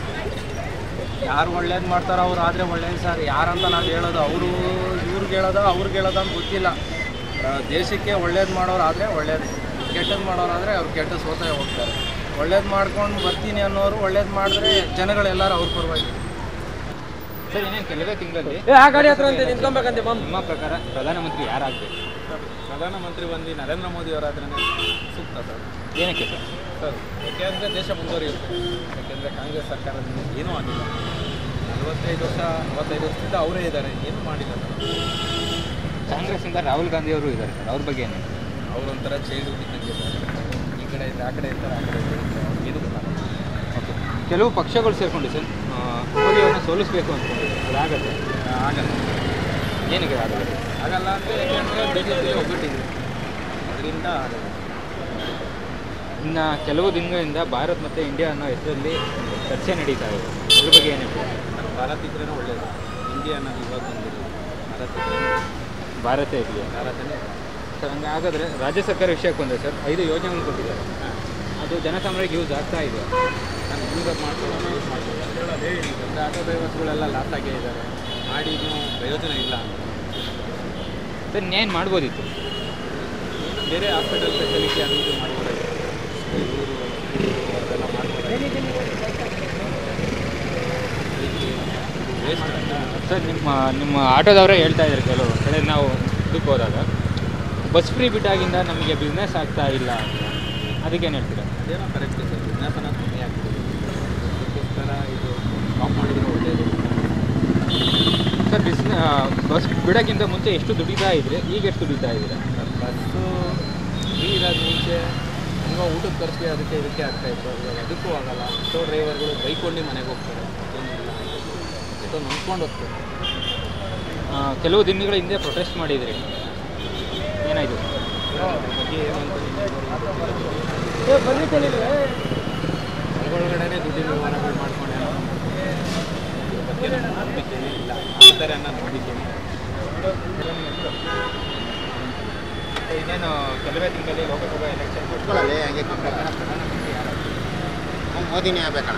ಯಾರು ಒಳ್ಳೇದು ಮಾಡ್ತಾರೋ ಅವ್ರು ಆದರೆ ಒಳ್ಳೇದು ಸರ್. ಯಾರಂತ ನಾವು ಹೇಳೋದು, ಇವ್ರಿಗೆ ಹೇಳೋದು ಅವ್ರಿಗೆ ಹೇಳೋದು ಅಂತ ಗೊತ್ತಿಲ್ಲ. ದೇಶಕ್ಕೆ ಒಳ್ಳೇದು ಮಾಡೋರು ಆದರೆ ಒಳ್ಳೇದು, ಕೆಟ್ಟದ್ದು ಮಾಡೋರಾದರೆ ಅವ್ರು ಕೆಟ್ಟ ಸೋತೇ ಹೋಗ್ತಾರೆ. ಒಳ್ಳೇದು ಮಾಡ್ಕೊಂಡು ಬರ್ತೀನಿ ಅನ್ನೋರು ಒಳ್ಳೇದು ಮಾಡಿದ್ರೆ ಜನಗಳೆಲ್ಲರೂ ಅವ್ರ ಪರವಾಗಿ. ಸರ್ ಇನ್ನೇನು ಕೆಲವೇ ತಿಂಗಳಲ್ಲಿ ನಿಮ್ಮ ಪ್ರಕಾರ ಪ್ರಧಾನಮಂತ್ರಿ ಯಾರಾಗಬೇಕು? ಪ್ರಧಾನಮಂತ್ರಿ ಬಂದು ನರೇಂದ್ರ ಮೋದಿ ಅವರಾದ್ರೇ ಸೂಕ್ತ ಸರ್. ಏನಕ್ಕೆ ಸರ್? ಸರ್ ಯಾಕೆಂದರೆ ದೇಶ ಮುಂದುವರಿಯುತ್ತೆ. ಯಾಕೆಂದರೆ ಕಾಂಗ್ರೆಸ್ ಸರ್ಕಾರದಿಂದ ಏನೂ ಆಗಿಲ್ಲ. 45 ವರ್ಷದಿಂದ ಅವರೇ ಇದ್ದಾರೆ, ಏನೂ ಮಾಡಿಲ್ಲ ಸರ್. ಕಾಂಗ್ರೆಸ್ಸಿಂದ ರಾಹುಲ್ ಗಾಂಧಿ ಅವರು ಇದ್ದಾರೆ ಸರ್, ಅವ್ರ ಬಗ್ಗೆ ಏನು? ಅವರೊಂಥರ ಚೈಲ್ಡ್ಹುಡ್ ಇದ್ದಂಗೆ ಸರ್. ಈ ಕಡೆ ಇದ್ದರೆ ಆ ಕಡೆ ಇರ್ತಾರೆ, ಆ ಕಡೆ ಇರ್ತಾರೆ, ಏನೂ ಗೊತ್ತಾಗ. ಓಕೆ. ಕೆಲವು ಪಕ್ಷಗಳು ಸೇರಿಕೊಂಡು ಸರ್ ಮೋದಿ ಅವ್ರನ್ನ ಸೋಲಿಸಬೇಕು ಅಂದ್ಕೊಂಡಿದ್ದಾರೆ, ಅದಾಗತ್ತೆ? ಆಗಲ್ಲ. ಏನಕ್ಕೆ ಆಗಲ್ಲ? ಆಗಲ್ಲ ಅಂದರೆ ಯಾಕೆಂದರೆ BJP ಒಗ್ಗಟ್ಟಿದೆ, ಅದರಿಂದ ಆಗಲ್ಲ. ಇನ್ನು ಕೆಲವು ದಿನಗಳಿಂದ ಭಾರತ್ ಮತ್ತು ಇಂಡಿಯಾ ಅನ್ನೋ ಹೆಸರಲ್ಲಿ ಚರ್ಚೆ ನಡೀತಾ ಇದೆ, ಅದ್ರ ಬಗ್ಗೆ ಏನು ಹೇಳ್ತೀವಿ? ಭಾರತ ಇದ್ರೇ ಒಳ್ಳೆಯದು. ಇಂಡಿಯಾ ಅನ್ನೋದು ಇವಾಗ ಬಂದಿರೋದು ಭಾರತ ಇದೆಯಾ? ಭಾರತನೇ ಸರ್ ಹಾಗಾದರೆ ರಾಜ್ಯ ಸರ್ಕಾರ ವಿಷಯಕ್ಕೆ ಬಂದರೆ ಸರ್ 5 ಯೋಜನೆಗಳು ಕೊಟ್ಟಿದ್ದಾರೆ, ಅದು ಜನಸಾಮಾನ್ಯರಿಗೆ ಯೂಸ್ ಆಗ್ತಾ ಇದೆ. ನಾನು ಯೂಸ್ ಮಾಡ್ಕೊಳ್ಳೋಣ, ಯೂಸ್ ಮಾಡ್ಕೊಳ್ಳೋಣ ಹೇಳೋದೇ ಅಂದರೆ ಆಟೋ ಡ್ರೈವರ್ಸ್ಗಳೆಲ್ಲ ಲಾಸ್ ಆಗೇ ಇದ್ದಾರೆ, ಮಾಡಿನೂ ಪ್ರಯೋಜನ ಇಲ್ಲ. ಸರ್ ಇನ್ನೇನು ಮಾಡ್ಬೋದಿತ್ತು? ಬೇರೆ ಹಾಸ್ಪಿಟಲ್ ಫೆಸಿಲಿಟಿ ಅದು ಇದು ಮಾಡ್ಬೋದಾಗಿತ್ತು. ಇವರು ಅದೆಲ್ಲ ಸರ್ ನಿಮ್ಮ ಆಟೋದವರೇ ಹೇಳ್ತಾ ಇದ್ದಾರೆ ಕೆಲವು ಕಡೆ ನಾವು ಇದಕ್ಕೆ ಹೋದಾಗ ಬಸ್ ಫ್ರೀ ಬಿಟ್ಟಾಗಿಂದ ನಮಗೆ ಬಿಸ್ನೆಸ್ ಆಗ್ತಾ ಇಲ್ಲ ಅಂತ. ಅದಕ್ಕೇನು ಹೇಳ್ತೀರಾ? ಅದೇನೋ ಕರೆಕ್ಟ್ ಸರ್, ಬಿಸ್ನೆಸ್ ಅನ್ನೋದು ಕಮ್ಮಿ ಆಗ್ತದೆ. ಅದಕ್ಕೋಸ್ಕರ ಇದು ಸ್ಟಾಪ್ ಮಾಡಿದರೆ ಒಳ್ಳೆಯದು ಸರ್. ಬಸ್ ಬಿಡೋಕ್ಕಿಂತ ಮುಂಚೆ ಎಷ್ಟು ದುಡಿತಾ ಇದ್ರಿ, ಈಗ ಎಷ್ಟು ದುಡಿತಾ ಇದ್ದೀರಾ? ಬಸ್ಸು ಫ್ರೀ ಇರೋದು ಮುಂಚೆ ಇವಾಗ ಊಟದ ಖರ್ಚಿಗೆ ಅದಕ್ಕೆ ಇದಕ್ಕೆ ಆಗ್ತಾಯಿತ್ತು. ಇವಾಗ ಅದಕ್ಕೂ ಆಗಲ್ಲ. ಎಷ್ಟೋ ಡ್ರೈವರ್ಗಳು ಬೈಕೊಂಡು ಮನೆಗೆ ಹೋಗ್ತಾರೆ, ಏನಿಲ್ಲ ಎಷ್ಟೋ ನಂಬ್ಕೊಂಡು ಹೋಗ್ತಾರೆ. ಕೆಲವು ದಿನಗಳ ಹಿಂದೆ ಪ್ರೊಟೆಸ್ಟ್ ಮಾಡಿದ್ರಿ, ಏನಾಯಿತು? ಬಗ್ಗೆ ಏನಂತ ಬಂದಿಕೊಂಡಿದ್ರೆ ಒಳಗಡೆನೇ ದುಡ್ಡಿನ ವ್ಯವಹಾರಗಳು ಮಾಡ್ಕೊಂಡೆ ಇದ್ರ ಬಗ್ಗೆ ನಾನು ನಂಬಿಕೆನೇ ಇಲ್ಲ. ಆ ಥರ ನಾನು ನಂಬಿಕೆನೇ ಇನ್ನೇನು ಕೆಲವೇ ತಿಂಗಳಲ್ಲಿ ಲೋಕಸಭಾ ಎಲೆಕ್ಷನ್ ಕುತ್ಕೊಳ್ಳಲ್ಲಿ ಹಂಗೆ ಮೋದಿನೇ ಆಗ್ಬೇಕಣ್ಣ.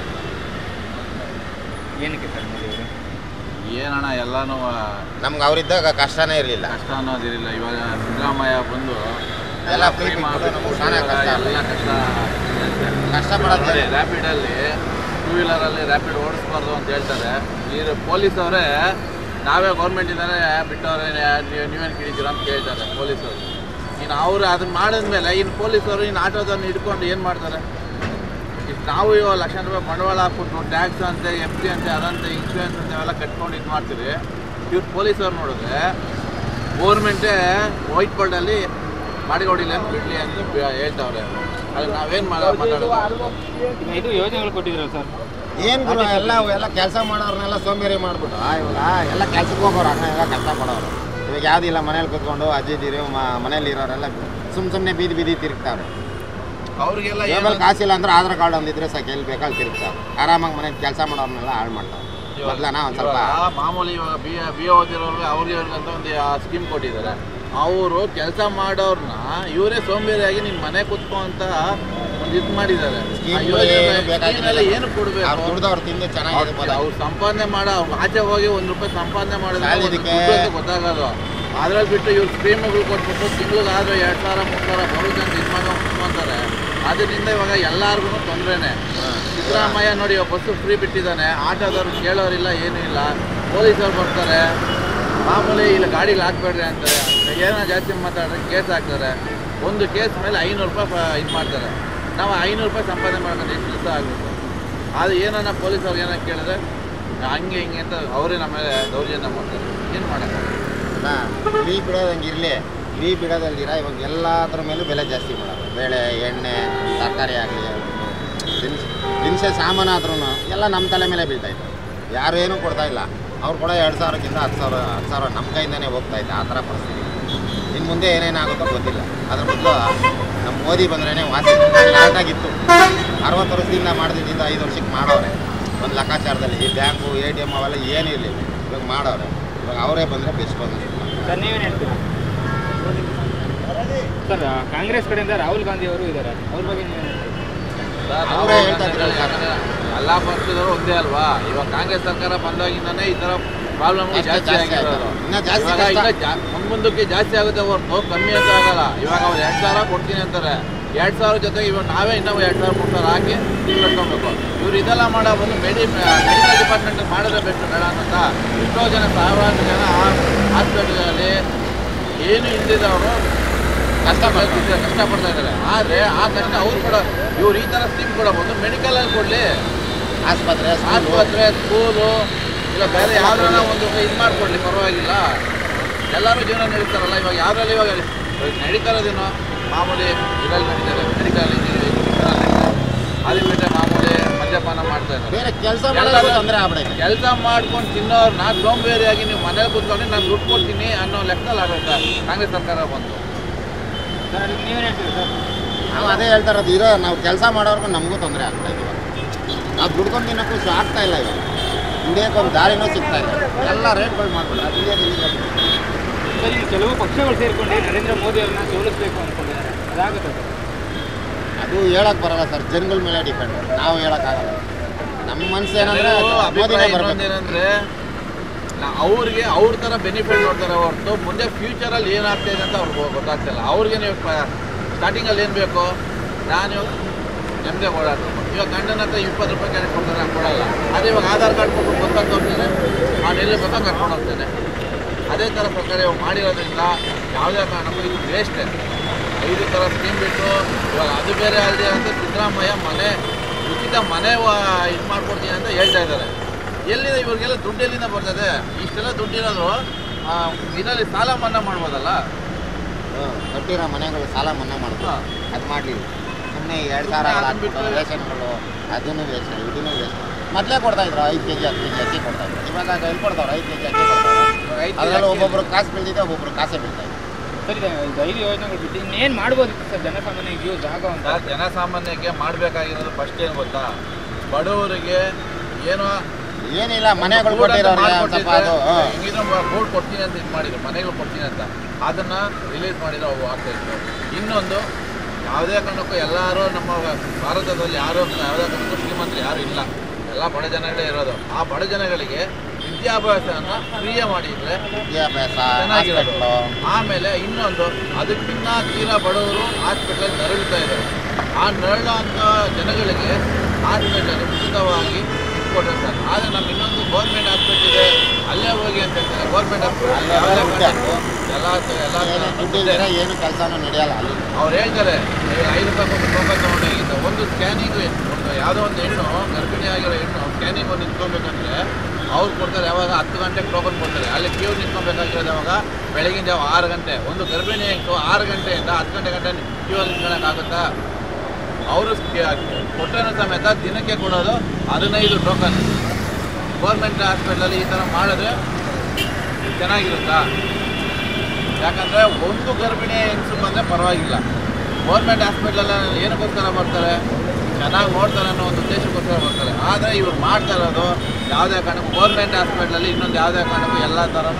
ಏನಕ್ಕೆ ಸರ್ ಮೋದಿ ಅವರು? ಏನಣ್ಣ ಎಲ್ಲನೂ ನಮ್ಗೆ ಅವರಿದ್ದಾಗ ಕಷ್ಟನೇ ಇರಲಿಲ್ಲ. ಕಷ್ಟ ಅನ್ನೋದಿರಲಿಲ್ಲ. ಇವಾಗ ಸಿದ್ದರಾಮಯ್ಯ ಬಂದು ಎಲ್ಲ ಫ್ರೀ ಮಾಡಿ ನಮ್ಗೆ ಶಾನೆ ಕಷ್ಟ ಎಲ್ಲ ಕಷ್ಟಪಡೋದು ನೋಡಿ. ರ್ಯಾಪಿಡಲ್ಲಿ ಟೂ ವೀಲರಲ್ಲಿ ರ್ಯಾಪಿಡ್ ಓಡಿಸ್ಬಾರ್ದು ಅಂತ ಹೇಳ್ತಾರೆ. ಈ ಪೊಲೀಸವರೇ ನಾವೇ ಗೌರ್ಮೆಂಟಿಂದಲೇ ಬಿಟ್ಟವ್ರೆ, ನೀವೇನು ಕಿಡಿತೀರ ಅಂತ ಕೇಳ್ತಾರೆ ಪೊಲೀಸರು. ಇನ್ನು ಅವರು ಅದನ್ನ ಮಾಡಿದ್ಮೇಲೆ ಇನ್ನು ಪೊಲೀಸರು ಇನ್ನು ಆಟೋದನ್ನು ಹಿಡ್ಕೊಂಡು ಏನು ಮಾಡ್ತಾರೆ? ಇಷ್ಟು ನಾವು ಇವಾಗ ಲಕ್ಷ ರೂಪಾಯಿ ಬಂಡವಾಳ ಹಾಕ್ಬಿಟ್ಟು ಟ್ಯಾಕ್ಸ್ ಅಂತೆ, FT ಅಂತೆ, ಅದಂತೆ, ಇನ್ಶೂರೆನ್ಸ್ ಅಂತ ಅವೆಲ್ಲ ಕಟ್ಕೊಂಡು ಇದು ಮಾಡ್ತೀವಿ. ಇವ್ರು ಪೊಲೀಸರು ನೋಡಿದ್ರೆ ಗೋರ್ಮೆಂಟೇ ವೈಟ್ ಬೋರ್ಡಲ್ಲಿ ಮಾಡಿಕೊಡಿಲ್ಲ ಅಂತ ಬಿಡಲಿ ಅಂತ ಹೇಳ್ತಾವ್ರೆ. ಅಲ್ಲಿ ನಾವೇನು ಮಾತಾಡೋದು? ಇದು ಯೋಜನೆಗಳು ಕೊಟ್ಟಿದ್ರು ಸರ್. ಏನು ಗುರು ಎಲ್ಲ ಕೆಲಸ ಮಾಡೋರ್ನೆಲ್ಲ ಸೋಂಬೇರಿ ಮಾಡಿಬಿಟ್ಟು ಇವಾಗ ಎಲ್ಲ ಕೆಲ್ಸಕ್ಕೆ ಹೋಗೋರು ಅಣ್ಣ ಎಲ್ಲ ಕಷ್ಟಪಡೋರು. ಇವಾಗ ಯಾವುದಿಲ್ಲ ಮನೇಲಿ ಕೂತ್ಕೊಂಡು ಅಜ್ಜಿದಿರು ಮನೇಲಿ ಇರೋರೆಲ್ಲ ಸುಮ್ಮನೆ ಬೀದಿ ತಿರುಗ್ತಾರೆ. ಅವ್ರಿಗೆಲ್ಲ ಜೇಬಲ್ಲಿ ಕಾಸಿಲ್ಲ ಅಂದ್ರೆ ಆಧಾರ್ ಕಾರ್ಡ್ ಒಂದಿದ್ರೆ ಸಾಕು, ಎಲ್ಲಿ ಬೇಕಾದ್ರೆ ತಿರುಗ್ತಾರೆ. ಆರಾಮಾಗಿ ಮನೇಲಿ ಕೆಲಸ ಮಾಡೋರ್ನೆಲ್ಲ ಹಾಳು ಮಾಡ್ತಾರೆ. ಮೊದಲನ ಒಂದು ಸ್ವಲ್ಪ ಮಾಮೂಲಿ ಇವಾಗ ಬಿ ಓದಿರೋರ್ಗೆ ಅವ್ರಿಗೆ ಅಂತ ಒಂದು ಸ್ಕೀಮ್ ಕೊಟ್ಟಿದ್ದಾರೆ. ಅವರು ಕೆಲಸ ಮಾಡೋರ್ನ ಇವರೇ ಸೋಂಬೇರಿಯಾಗಿ ನಿಮ್ಮ ಮನೆ ಕೂತ್ಕೊ ಅಂತ ಒಂದು ಇದು ಮಾಡಿದ್ದಾರೆ. ಏನು ಕೊಡಬೇಕು? ದುಡ್ದವ್ರು ತಿಂದು ಚೆನ್ನಾಗಿರ್ಬೋದು. ಅವ್ರು ಸಂಪಾದನೆ ಮಾಡೋ ಆಚೆ ಹೋಗಿ ₹1 ಸಂಪಾದನೆ ಮಾಡೋದಕ್ಕೆ ಗೊತ್ತಾಗೋದು. ಅದ್ರಲ್ಲಿ ಬಿಟ್ಟು ಇವ್ರು ಸ್ಕೀಮ್ಗಳು ಕೊಟ್ಬಿಟ್ಟು ತಿಂಗಳಿಗಾದ್ರೆ 2,000 3,000 ಬರುತ್ತೆ ಅಂತ ಇದು ಮಾಡ್ಕೊಂತಾರೆ. ಅದರಿಂದ ಇವಾಗ ಎಲ್ಲರಿಗೂ ತೊಂದರೆನೇ. ಸಿದ್ದರಾಮಯ್ಯ ನೋಡಿ ಇವಾಗ ಬಸ್ಸು ಫ್ರೀ ಬಿಟ್ಟಿದ್ದಾನೆ, ಆಟೋದವ್ರು ಕೇಳೋರಿಲ್ಲ, ಏನೂ ಇಲ್ಲ. ಪೊಲೀಸವ್ರು ಬರ್ತಾರೆ, ಮಾಮೂಲಿ ಇಲ್ಲ ಗಾಡಿಗೆ ಹಾಕ್ಬೇಡ್ರಿ ಅಂತಾರೆ. ಏನೋ ಜಾಸ್ತಿ ಮಾತಾಡಿದ್ರೆ ಕೇಸ್ ಹಾಕ್ತಾರೆ. ಒಂದು ಕೇಸ್ ಮೇಲೆ ₹500 ಇದು ಮಾಡ್ತಾರೆ. ನಾವು ₹500 ಸಂಪಾದನೆ ಮಾಡ್ಕೊಂಡು ಎಷ್ಟು ದಿವಸ ಆಗಬೇಕು? ಅದು ಏನನ್ನ ಪೊಲೀಸವ್ರು ಏನೋ ಕೇಳಿದ್ರೆ ಹಂಗೆ ಹಿಂಗೆ ಅಂತ ಅವರೇ ನಮ್ಮ ಮೇಲೆ ದೌರ್ಜನ್ಯ ಮಾಡ್ತಾರೆ. ಏನು ಮಾಡೋಕ್ಕಾಗಲ್ಲ. ಫ್ರೀ ಬಿಡೋದಂಗೆ ಇರಲಿ. ಫ್ರೀ ಬಿಡೋದಲ್ದಿರ ಇವಾಗ ಎಲ್ಲದ್ರ ಮೇಲೂ ಬೆಲೆ ಜಾಸ್ತಿ ಮಾಡೋದು. ಬೇಳೆ, ಎಣ್ಣೆ, ತರಕಾರಿ ಆಗಲಿ, ದಿನಸಿ ಸಾಮಾನು ಆದ್ರೂ ಎಲ್ಲ ನಮ್ಮ ತಲೆ ಮೇಲೆ ಬೀಳ್ತಾಯಿತ್ತು. ಯಾರು ಏನೂ ಕೊಡ್ತಾಯಿಲ್ಲ. ಅವ್ರು ಕೂಡ 2,000ಕ್ಕಿಂತ 10,000 ನಮ್ಮ ಕೈಯಿಂದನೇ ಹೋಗ್ತಾಯಿದ್ದೆ. ಆ ಥರ ಪರಿಸ್ಥಿತಿ. ಇನ್ನು ಮುಂದೆ ಏನೇನಾಗುತ್ತೋ ಗೊತ್ತಿಲ್ಲ. ಅದ್ರ ಬದಲು ನಮ್ಮ ಮೋದಿ ಬಂದ್ರೇ ವಾಸಿ ಲಾಟಾಗಿತ್ತು. 60 ವರ್ಷದಿಂದ ಮಾಡ್ತಿದ್ದಿಂದ 5 ವರ್ಷಕ್ಕೆ ಮಾಡೋರೆ ಒಂದು ಲೆಕ್ಕಾಚಾರದಲ್ಲಿ. ಈ ಬ್ಯಾಂಕು, ATM ಅವೆಲ್ಲ ಏನಿರಲಿ ಇವಾಗ ಮಾಡೋರೆ. ಇವಾಗ ಅವರೇ ಬಂದರೆ ಬೆಸ್ಟ್ ಬಂದರೆ. ಸರ್ ನೀವೇನು ಹೇಳ್ತೀರಾ ಸರ್? ಕಾಂಗ್ರೆಸ್ ಕಡೆಯಿಂದ ರಾಹುಲ್ ಗಾಂಧಿ ಅವರು ಇದ್ದಾರೆ, ಅವ್ರ ಬಗ್ಗೆ ನೀವೇನು ಹೇಳ್ತೀರಾ? ಅವರೇ ಹೇಳ್ತಾ ಇದ್ರಲ್ಲ ಸರ್, ಎಲ್ಲ ಪಕ್ಷದವರು ಒಂದೇ ಅಲ್ವಾ? ಇವಾಗ ಕಾಂಗ್ರೆಸ್ ಸರ್ಕಾರ ಬಂದಾಗಿಂದನೇ ಈ ಥರ ಪ್ರಾಬ್ಲಮ್ ಜಾಸ್ತಿ ಆಗಿರೋದು. ಇನ್ನೂ ಜಾಸ್ತಿ ಮುಂದಕ್ಕೆ ಜಾಸ್ತಿ ಆಗುತ್ತೆ ಹೊರತು ಕಮ್ಮಿ ಅಂತ ಆಗಲ್ಲ. ಇವಾಗ ಅವ್ರು 2,000 ಕೊಡ್ತೀನಿ ಅಂತಾರೆ. 2,000 ಜೊತೆಗೆ ಇವಾಗ ನಾವೇ ಇನ್ನೂ 2,000 3,000 ಹಾಕಿ ಕಟ್ಕೊಬೇಕು. ಇವ್ರು ಇದೆಲ್ಲ ಮಾಡೋ ಬಂದು ಮೆಡಿಕಲ್ ಡಿಪಾರ್ಟ್ಮೆಂಟ್ ಮಾಡಿದ್ರೆ ಬೆಸ್ಟ್ ಬೇಡ ಅಂತ ಎಷ್ಟೋ ಜನ, ಸಾವಿರಾರು ಜನ ಹಾಸ್ಪಿಟಲಲ್ಲಿ ಏನು ಇಲ್ದಿದ್ದವರು ಕಷ್ಟಪಡ್ತಾ ಇದ್ದಾರೆ. ಆದರೆ ಆ ಕಷ್ಟ ಅವ್ರು ಕೂಡ ಇವ್ರು ಈ ಥರ ಸ್ಕೀಮ್ ಕೊಡಬಹುದು. ಮೆಡಿಕಲಲ್ಲಿ ಕೊಡಲಿ, ಆಸ್ಪತ್ರೆ, ಸ್ಕೂಲು ಇಲ್ಲ ಬೇರೆ ಯಾವ್ದಾರ ಒಂದು ಇದು ಮಾಡಿಕೊಡ್ಲಿ, ಪರವಾಗಿಲ್ಲ. ಎಲ್ಲರೂ ಜೀವನ ನಡೀತಾರಲ್ಲ. ಇವಾಗ ಯಾವ್ದ್ರಲ್ಲಿ ಇವಾಗ ನಡೀತಾರದೇನೋ ಮಾಮೂಲಿ ಇದರಲ್ಲಿ ನಡೀತಾರೆ. ಮೆಡಿಕಲ್ ಇಂಜಿನಿಯರಿಂಗ್ ಅದು ಬಿಟ್ಟರೆ ಮಾಮೂಲಿ ಮದ್ಯಪಾನ ಮಾಡ್ತಾ ಇದ್ದಾರೆ. ಕೆಲಸ ಕೆಲಸ ಮಾಡ್ಕೊಂಡು ತಿನ್ನೋರ್ನ ಸೋಂಬೇರಿಯಾಗಿ ನೀವು ಮನೇಲಿ ಕೂತ್ಕೊಂಡು ನಾನು ದುಡ್ಡು ಕೊಡ್ತೀನಿ ಅನ್ನೋ ಲೆಕ್ಕದಲ್ಲಿ ಆಗುತ್ತೆ ಕಾಂಗ್ರೆಸ್ ಸರ್ಕಾರ ಬಂತು. ಸರ್ ನೀವೇನು ಹೇಳ್ತೀವಿ ಸರ್? ನಾವು ಅದೇ ಹೇಳ್ತಾ ಇರೋದು. ನಾವು ಕೆಲಸ ಮಾಡೋರ್ಗು ನಮಗೂ ತೊಂದರೆ ಆಗ್ತಾ ಇದೆ. ನಾವು ದುಡ್ಕೊಂಡು ತಿನ್ನೋಕ್ಕೂ ಆಗ್ತಾ ಇಲ್ಲ. ಇವಾಗ ದುಡಿಯೋಕೆ ಒಂದು ದಾರಿನೂ ಸಿಗ್ತಾ ಇಲ್ಲ. ಎಲ್ಲ ರೇಟ್ಗಳು ಮಾಡ್ಬಿಟ್ರೆ ದುಡಿಯೋದಿಲ್ಲ. ಸರ್ ಈಗ ಕೆಲವು ಪಕ್ಷಗಳು ಸೇರಿಕೊಂಡು ನರೇಂದ್ರ ಮೋದಿ ಅವ್ರನ್ನ ಸೋಲಿಸಬೇಕು ಅಂದ್ಕೊಂಡಿದ್ದಾರೆ, ಅದಾಗುತ್ತೆ ಸರ್? ಅದು ಹೇಳಕ್ಕೆ ಬರಲ್ಲ ಸರ್, ಜನಗಳ ಮೇಲೆ ಡಿಪೆಂಡ್. ನಾವು ಹೇಳೋಕ್ಕಾಗಲ್ಲ. ನಮ್ಮ ಮನಸ್ಸು ಏನಂದರೆ ಏನಂದರೆ ಅವ್ರಿಗೆ ಅವ್ರ ಥರ ಬೆನಿಫಿಟ್ ನೋಡ್ತಾರೆ ಹೊರತು ಮುಂದೆ ಫ್ಯೂಚರಲ್ಲಿ ಏನಾಗ್ತಾ ಇದೆ ಅಂತ ಅವ್ರಿಗೆ ಗೊತ್ತಾಗ್ತಿಲ್ಲ. ಅವ್ರಿಗೆ ನೀವು ಸ್ಟಾರ್ಟಿಂಗಲ್ಲಿ ಏನು ಬೇಕು, ನಾನು ನೆಮ್ಮದಿ ಓಡಾಡಬೇಕು. ಇವಾಗ ಗಂಡನ ಹತ್ರ 20 ರೂಪಾಯಿ ಕ್ಯಾರೆಟ್ ಕೊಡ್ತಾರೆ, ನಾನು ಕೊಡಲ್ಲ. ಅದೇ ಇವಾಗ ಆಧಾರ್ ಕಾರ್ಡ್ ಕೊಟ್ಟು ಗೊತ್ತಾಗ್ತಾ ಹೋಗ್ತಾನೆ, ನಾನು ಎಲ್ಲಿ ಬೇಕೋ ಕರ್ಕೊಂಡು ಹೋಗ್ತೇನೆ. ಅದೇ ಥರ ಪ್ರಕಾರ ಇವಾಗ ಮಾಡಿರೋದ್ರಿಂದ ಯಾವುದೇ ಕಾರಣಕ್ಕೂ ಇದು ವೇಸ್ಟೇ. 5 ಥರ ಸ್ಕೀಮ್ ಬಿಟ್ಟು ಇವಾಗ ಅದು ಬೇರೆ ಅಲ್ಲದೆ ಅಂತ ಸಿದ್ದರಾಮಯ್ಯ ಮನೆ ಉಚಿತ ಮನೆ ಇದು ಮಾಡ್ಕೊಡ್ತೀನಿ ಅಂತ ಹೇಳ್ತಾ ಇದ್ದಾರೆ. ಎಲ್ಲಿದೆ ಇವ್ರಿಗೆಲ್ಲ ದುಡ್ಡು ಎಲ್ಲಿಂದ ಬರ್ತದೆ? ಇಷ್ಟೆಲ್ಲ ದುಡ್ಡಿರೋದು ಇದರಲ್ಲಿ ಸಾಲ ಮನ್ನಾ ಮಾಡ್ಬೋದಲ್ಲ. ಕಟ್ಟಿರೋ ಮನೆಗಳು ಸಾಲ ಮನ್ನಾ ಮಾಡೋದು ಅದು ಮಾಡಲಿಲ್ಲ. ಸುಮ್ಮನೆ 2,000 ರೇಷನ್ಗಳು ಅದನ್ನು ವೇಸ್ಟ್, ಇದನ್ನು ವೇಸ್ಟ್. ಮೊದಲೇ ಕೊಡ್ತಾಯಿದ್ರು 5 kg 10 kg ಅಕ್ಕಿ ಕೊಡ್ತಾಯಿದ್ರು. ಇವಾಗ ಎಲ್ಲಿ ಕೊಡ್ತಾವ್ರು? 5 kg ಅಕ್ಕಿ ಕೊಡ್ತಾರೆ. ಅದರಲ್ಲಿ ಒಬ್ಬೊಬ್ರು ಕಾಸು ಬೀಳ್ತಿದೆ, ಒಬ್ಬೊಬ್ರು ಕಾಸೇ ಬೀಳ್ತಾಯಿದೆ. ಸರ್, ಇದು 5 ಯೋಜನೆಗಳು ಬಿಟ್ಟು ಇನ್ನೇನು ಮಾಡ್ಬೋದಿತ್ತು ಸರ್ ಜನಸಾಮಾನ್ಯರಿಗೆ ಯೂಸ್ ಆಗೋವಂಥ? ಜನಸಾಮಾನ್ಯಕ್ಕೆ ಮಾಡಬೇಕಾಗಿರೋದು ಫಸ್ಟ್ ಏನು ಗೊತ್ತಾ, ಬಡವರಿಗೆ ಏನೋ ಏನಿಲ್ಲ ಮನೆಗಳು ಕೊಟ್ಟಿರೋರಿಗೆ ಸ್ವಲ್ಪ ಅದು ಹಿಂಗಿದ್ರು ಬೋರ್ಡ್ ಕೊಡ್ತೀನಿ ಅಂತ ಇದು ಮಾಡಿದ್ರು, ಮನೆಗಳು ಕೊಡ್ತೀನಿ ಅಂತ ಅದನ್ನು ರಿಲೀಸ್ ಮಾಡಿದ್ರು, ಅವು ಆಗ್ತಾಯಿತ್ತು. ಇನ್ನೊಂದು, ಯಾವುದೇ ಕಾರಣಕ್ಕೂ ಎಲ್ಲರೂ ನಮ್ಮ ಭಾರತದಲ್ಲಿ ಯಾವುದೇ ಕಾರಣಕ್ಕೂ ಶ್ರೀಮಂತರು ಯಾರೂ ಇಲ್ಲ, ಎಲ್ಲ ಬಡ ಜನಗಳೇ ಇರೋದು. ಆ ಬಡ ಜನಗಳಿಗೆ ವಿದ್ಯಾಭ್ಯಾಸವನ್ನು ಫ್ರೀಯ ಮಾಡಿದರೆ ಚೆನ್ನಾಗಿರೋದು. ಆಮೇಲೆ ಇನ್ನೊಂದು, ಅದಕ್ಕಿಂತ ತೀರಾ ಬಡವರು ಹಾಸ್ಪಿಟಲ್ ನರಳುತ್ತಾ ಇದ್ದಾರೆ. ಆ ನರಳುವಂಥ ಜನಗಳಿಗೆ ಹಾಸ್ಪಿಟಲ್ ಉಚಿತವಾಗಿ ಕೊಟ್ಟರೆ ಸರ್. ಆದರೆ ನಮ್ಮ ಇನ್ನೊಂದು ಗೌರ್ಮೆಂಟ್ ಹಾಸ್ಪಿಟಲ್ ಇದೆ, ಅಲ್ಲೇ ಹೋಗಿ ಅಂತ ಹೇಳ್ತಾರೆ. ಗೌರ್ಮೆಂಟ್ ಹಾಸ್ಪಿಟಲ್ ಎಲ್ಲ ಏನು ಕೆಲಸನೂ ನಡೆಯಲ್ಲ ಅಲ್ಲಿ. ಅವ್ರು ಹೇಳ್ತಾರೆ 5 ರೂಪಾಯಿ ಕೊಟ್ಟು ಟೋಕನ್ ತೊಗೊಂಡೋಗಿದ್ದ ಒಂದು ಸ್ಕ್ಯಾನಿಂಗ್, ಒಂದು ಯಾವುದೋ ಒಂದು ಹೆಣ್ಣು ಗರ್ಭಿಣಿ ಆಗಿರೋ ಹೆಣ್ಣು ಸ್ಕ್ಯಾನಿಂಗ್ ಒಂದು ನಿಂತ್ಕೊಬೇಕಂದ್ರೆ ಅವ್ರು ಕೊಡ್ತಾರೆ ಯಾವಾಗ 10 ಗಂಟೆಗೆ ಟೋಕನ್ ಕೊಡ್ತಾರೆ. ಅಲ್ಲಿ ಕ್ಯೂ ನಿಂತ್ಕೊಬೇಕಾಗಿರೋದು ಯಾವಾಗ ಬೆಳಗಿನ ಜಾವ 6 ಗಂಟೆ. ಒಂದು ಗರ್ಭಿಣಿ ಹೆಂಗು 6 ಗಂಟೆಯಿಂದ 10 ಗಂಟೆ ಕ್ಯೂ ಅಲ್ಲಿ ನಿಂತ್ಕೊಳ್ಳೋಕ್ಕಾಗುತ್ತಾ? ಅವರು ಕೊಟ್ಟರೂ ಸಮೇತ ದಿನಕ್ಕೆ ಕೊಡೋದು 15 ಟೋಕನ್. ಗೌರ್ಮೆಂಟ್ ಹಾಸ್ಪಿಟ್ಲಲ್ಲಿ ಈ ಥರ ಮಾಡಿದ್ರೆ ಚೆನ್ನಾಗಿರುತ್ತಾ? ಯಾಕಂದರೆ ಒಂದು ಗರ್ಭಿಣಿ ಹೆಂಗಸು ಬಂದರೆ ಪರವಾಗಿಲ್ಲ. ಗೌರ್ಮೆಂಟ್ ಹಾಸ್ಪಿಟ್ಲಲ್ಲಿ ಏನಕ್ಕೋಸ್ಕರ ಬರ್ತಾರೆ? ಚೆನ್ನಾಗಿ ನೋಡ್ತಾರೆ ಅನ್ನೋ ಒಂದು ಉದ್ದೇಶಕ್ಕೋಸ್ಕರ ಬರ್ತಾರೆ. ಆದರೆ ಇವ್ರು ಮಾಡ್ತಾ ಇರೋದು ಯಾವುದೇ ಕಾರಣಕ್ಕೂ ಗೌರ್ಮೆಂಟ್ ಹಾಸ್ಪಿಟ್ಲಲ್ಲಿ ಇನ್ನೊಂದು ಯಾವುದೇ ಕಾರಣಕ್ಕೂ ಎಲ್ಲ ಥರನೂ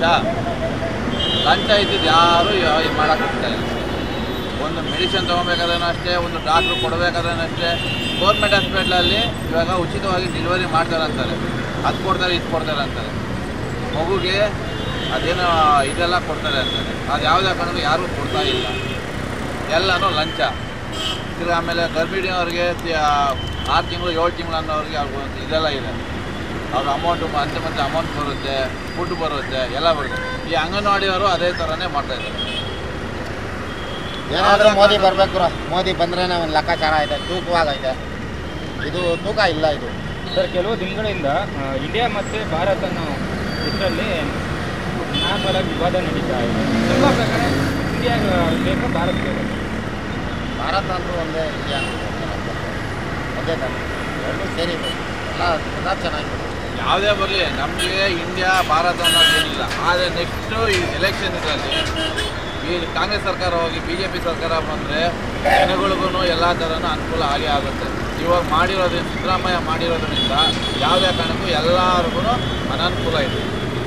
ಲಂಚ ಇದ್ದಿದ್ದು ಯಾರೂ ಇದು ಮಾಡೋಕ್ಕಾಗ್ತಾ ಇಲ್ಲ. ಒಂದು ಮೆಡಿಸಿನ್ ತೊಗೊಬೇಕಾದ್ರೂ ಅಷ್ಟೇ, ಒಂದು ಡಾಕ್ಟ್ರು ಕೊಡಬೇಕಾದ್ರೂ ಅಷ್ಟೇ. ಗೌರ್ಮೆಂಟ್ ಹಾಸ್ಪಿಟ್ಲಲ್ಲಿ ಇವಾಗ ಉಚಿತವಾಗಿ ಡೆಲಿವರಿ ಮಾಡ್ತಾರೆ ಅಂತಾರೆ, ಅದು ಕೊಡ್ತಾರೆ ಇದು ಕೊಡ್ತಾರೆ ಅಂತಾರೆ. ಮಗುಗೆ ಅದೇನೋ ಇದೆಲ್ಲ ಕೊಡ್ತಾರೆ ಅಂತಾರೆ, ಅದು ಯಾವುದೇ ಕಾರಣಕ್ಕೂ ಯಾರೂ ಕೊಡ್ತಾ ಇಲ್ಲ, ಎಲ್ಲನೂ ಲಂಚ. ತಿರ್ಗಿ ಆಮೇಲೆ ಗರ್ಭಿಣಿಯವ್ರಿಗೆ 6 ತಿಂಗಳು 7 ತಿಂಗಳು ಅನ್ನೋರಿಗೆ ಅವ್ರಿಗೆ ಇದೆಲ್ಲ ಇದೆ. ಅವ್ರ ಅಮೌಂಟು ಮತ್ತೆ ಅಮೌಂಟ್ ಬರುತ್ತೆ, ಫುಡ್ ಬರುತ್ತೆ, ಎಲ್ಲ ಬರುತ್ತೆ. ಈ ಅಂಗನವಾಡಿಯವರು ಅದೇ ಥರನೇ ಮಾಡ್ತಾಯಿದ್ದಾರೆ. ಏನಾದರೂ ಮೋದಿ ಬರಬೇಕು, ಮೋದಿ ಬಂದ್ರೇ ಒಂದು ಲೆಕ್ಕಾಚಾರ ಐತೆ, ತೂಕವಾಗೈತೆ. ಇದು ತೂಕ ಇಲ್ಲ ಇದು. ಸರ್, ಕೆಲವು ದಿನಗಳಿಂದ ಇಂಡಿಯಾ ಮತ್ತು ಭಾರತ ಅನ್ನೋ ಇದರಲ್ಲಿ ನಾರ್ಮಲ್ ಆಗಿ ವಿವಾದ ನಡೀತಾ ಇದೆ. ನಿಮ್ಮ ಪ್ರಕಾರ ಇಂಡಿಯಾ ಬೇಕಾ ಭಾರತ ಬೇಕಾ? ಭಾರತ ಅಂದರೂ ಒಂದೇ, ಇಂಡಿಯಾ ಒಂದೇ ತಾನೆ, ಎರಡೂ ಸೇರಿಬೇಕು, ಎಲ್ಲ ಚೆನ್ನಾಗಿದೆ. ಯಾವುದೇ ಬರಲಿ ನಮಗೆ ಇಂಡಿಯಾ ಭಾರತ ಅನ್ನೋದೇನಿಲ್ಲ. ಆದರೆ ನೆಕ್ಸ್ಟು ಈ ಎಲೆಕ್ಷನ್ ಇದರಲ್ಲಿ ಈ ಕಾಂಗ್ರೆಸ್ ಸರ್ಕಾರ ಹೋಗಿ BJP ಸರ್ಕಾರ ಬಂದರೆ ಜನಗಳಿಗೂ ಎಲ್ಲ ಥರನೂ ಅನುಕೂಲ ಆಗೇ ಆಗುತ್ತೆ. ಇವಾಗ ಮಾಡಿರೋದ್ರಿಂದ, ಸಿದ್ದರಾಮಯ್ಯ ಮಾಡಿರೋದ್ರಿಂದ ಯಾವುದೇ ಕಾರಣಕ್ಕೂ ಎಲ್ಲರಿಗೂ ಅನನುಕೂಲ ಇದೆ.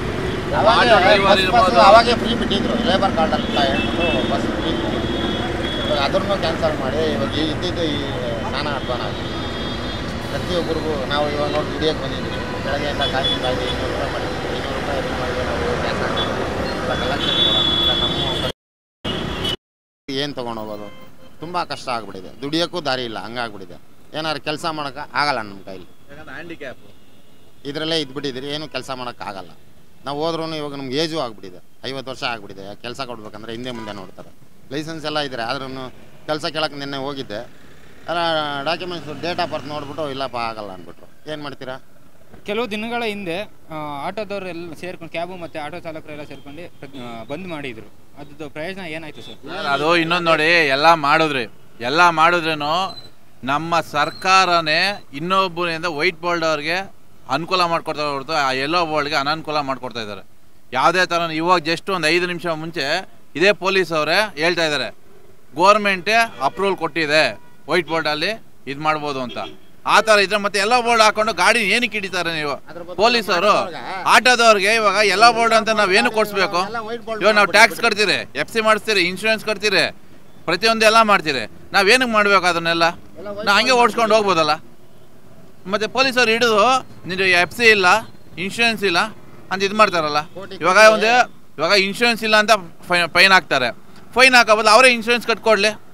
ಅವಾಗೇ ಫ್ರೀ ಬಿಟ್ಟಿದ್ರು, ಲೇಬರ್ ಕಾರ್ಡಲ್ಲಿ ಹೇಳ್ಬಿಟ್ಟು ಬಸ್ ಫ್ರೀ ಬಿಟ್ಟಿದ್ರು. ಇವಾಗ ಅದನ್ನು ಕ್ಯಾನ್ಸಲ್ ಮಾಡಿ ಇವಾಗ ಇದ್ದಿದ್ದು ಈ ಸ್ನಾನ ಅಧ್ವಾನ ಆಗಿದೆ. ಪ್ರತಿಯೊಬ್ಬರಿಗೂ ನಾವು ಇವಾಗ ನೋಡಿ ದುಡಿಯೋಕ್ಕೆ ಬಂದಿದ್ದೀವಿ, ಬೆಳಗ್ಗೆಯಿಂದ ಕಾಯ್ದು 200 ರೂಪಾಯಿ ಮಾಡಿದ್ವಿ, 200 ರೂಪಾಯಿ ಇದು ಮಾಡಿದ್ರೆ ನಾವು ಟ್ಯಾಕ್ಸ್ ಹಾಕ್ತೀವಿ. ಇವಾಗ ಕಲೆಕ್ಷನ್ ಕೊಡೋಣ, ನಮ್ಮ ಏನು ತೊಗೊಂಡೋಗೋದು ತುಂಬ ಕಷ್ಟ ಆಗ್ಬಿಟ್ಟಿದೆ. ದುಡಿಯೋಕ್ಕೂ ದಾರಿ ಇಲ್ಲ, ಹಂಗಾಗ್ಬಿಟ್ಟಿದೆ. ಏನಾದ್ರು ಕೆಲಸ ಮಾಡೋಕ್ಕೆ ಆಗಲ್ಲ ನಮ್ಮ ಕೈಲಿ, ಯಾಕಂದ್ರೆ ಹ್ಯಾಂಡಿಕ್ಯಾಪ್ ಇದರಲ್ಲೇ ಇದ್ಬಿಟ್ಟಿದ್ದೀರಿ, ಏನು ಕೆಲಸ ಮಾಡೋಕ್ಕಾಗಲ್ಲ. ನಾವು ಹೋದ್ರೂ ಇವಾಗ ನಮ್ಗೆ ಏಜು ಆಗ್ಬಿಟ್ಟಿದೆ, 50 ವರ್ಷ ಆಗ್ಬಿಟ್ಟಿದೆ. ಕೆಲಸ ಕೊಡ್ಬೇಕಂದ್ರೆ ಹಿಂದೆ ಮುಂದೆ ನೋಡ್ತಾರೆ. ಲೈಸೆನ್ಸ್ ಎಲ್ಲ ಇದ್ದಾರೆ, ಆದ್ರೂ ಕೆಲಸ ಕೇಳೋಕ್ಕೆ ನಿನ್ನೆ ಹೋಗಿದ್ದೆ, ಎಲ್ಲ ಡಾಕ್ಯುಮೆಂಟ್ಸ್ ಡೇಟ್ ಆಫ್ ಬರ್ತ್ ನೋಡ್ಬಿಟ್ಟು ಇಲ್ಲಪ್ಪ ಆಗಲ್ಲ ಅಂದ್ಬಿಟ್ರು. ಏನು ಮಾಡ್ತೀರಾ? ಕೆಲವು ದಿನಗಳ ಹಿಂದೆ ಆಟೋದವರೆಲ್ಲ ಸೇರ್ಕೊಂಡು, ಕ್ಯಾಬು ಮತ್ತು ಆಟೋ ಚಾಲಕರೆಲ್ಲ ಸೇರ್ಕೊಂಡು ಬಂದ್ ಮಾಡಿದ್ರು. ಅದ್ರದ್ದು ಪ್ರಯೋಜನ ಏನಾಯಿತು ಸರ್? ಅದು ಇನ್ನೊಂದು ನೋಡಿ, ಎಲ್ಲ ಮಾಡಿದ್ರೂ ನಮ್ಮ ಸರ್ಕಾರನೇ ಇನ್ನೊಬ್ಬರಿಂದ ವೈಟ್ ಬೋರ್ಡ್ ಅವ್ರಿಗೆ ಅನುಕೂಲ ಮಾಡಿಕೊಡ್ತಾರೆ ಹೊರತು ಆ ಯೆಲ್ಲೋ ಬೋರ್ಡ್ಗೆ ಅನನುಕೂಲ ಮಾಡಿಕೊಡ್ತಾ ಇದ್ದಾರೆ. ಯಾವುದೇ ಥರ ಇವಾಗ ಜಸ್ಟ್ ಒಂದು 5 ನಿಮಿಷ ಮುಂಚೆ ಇದೇ ಪೊಲೀಸ್ ಅವರೇ ಹೇಳ್ತಾ ಇದ್ದಾರೆ, ಗೋರ್ಮೆಂಟೇ ಅಪ್ರೂವಲ್ ಕೊಟ್ಟಿದೆ ವೈಟ್ ಬೋರ್ಡಲ್ಲಿ ಇದು ಮಾಡ್ಬೋದು ಅಂತ. ಆ ಥರ ಇದ್ರೆ ಮತ್ತೆ ಎಲ್ಲ ಬೋರ್ಡ್ ಹಾಕೊಂಡು ಗಾಡಿ ಏನಕ್ಕೆ ಹಿಡಿತಾರೆ ನೀವು? ಪೊಲೀಸವರು ಆಟೋದವ್ರಿಗೆ ಇವಾಗ ಎಲ್ಲ ಬೋರ್ಡ್ ಅಂತ ನಾವೇನು ಕೊಡಿಸ್ಬೇಕು? ಇವಾಗ ನಾವು ಟ್ಯಾಕ್ಸ್ ಕಟ್ತೀರಿ, FC ಮಾಡಿಸ್ತೀರಿ, ಇನ್ಶೂರೆನ್ಸ್ ಕಟ್ತೀರಿ, ಪ್ರತಿಯೊಂದು ಎಲ್ಲ ಮಾಡ್ತೀರಿ. ನಾವೇನಕ್ಕೆ ಮಾಡಬೇಕು ಅದನ್ನೆಲ್ಲ? ನಾವು ಹಂಗೆ ಓಡಿಸ್ಕೊಂಡು ಹೋಗ್ಬೋದಲ್ಲ. ಮತ್ತು ಪೊಲೀಸರು ಹಿಡಿದು ನೀವು FC ಇಲ್ಲ, ಇನ್ಶೂರೆನ್ಸ್ ಇಲ್ಲ ಅಂತ ಇದು ಮಾಡ್ತಾರಲ್ಲ. ಇವಾಗ ಇನ್ಶೂರೆನ್ಸ್ ಇಲ್ಲ ಅಂತ ಫೈನ್ ಹಾಕ್ತಾರೆ. ಫೈನ್ ಹಾಕೋಬೋದು, ಅವರೇ ಇನ್ಶೂರೆನ್ಸ್ ಕಟ್ಕೊಡ್ಲಿ.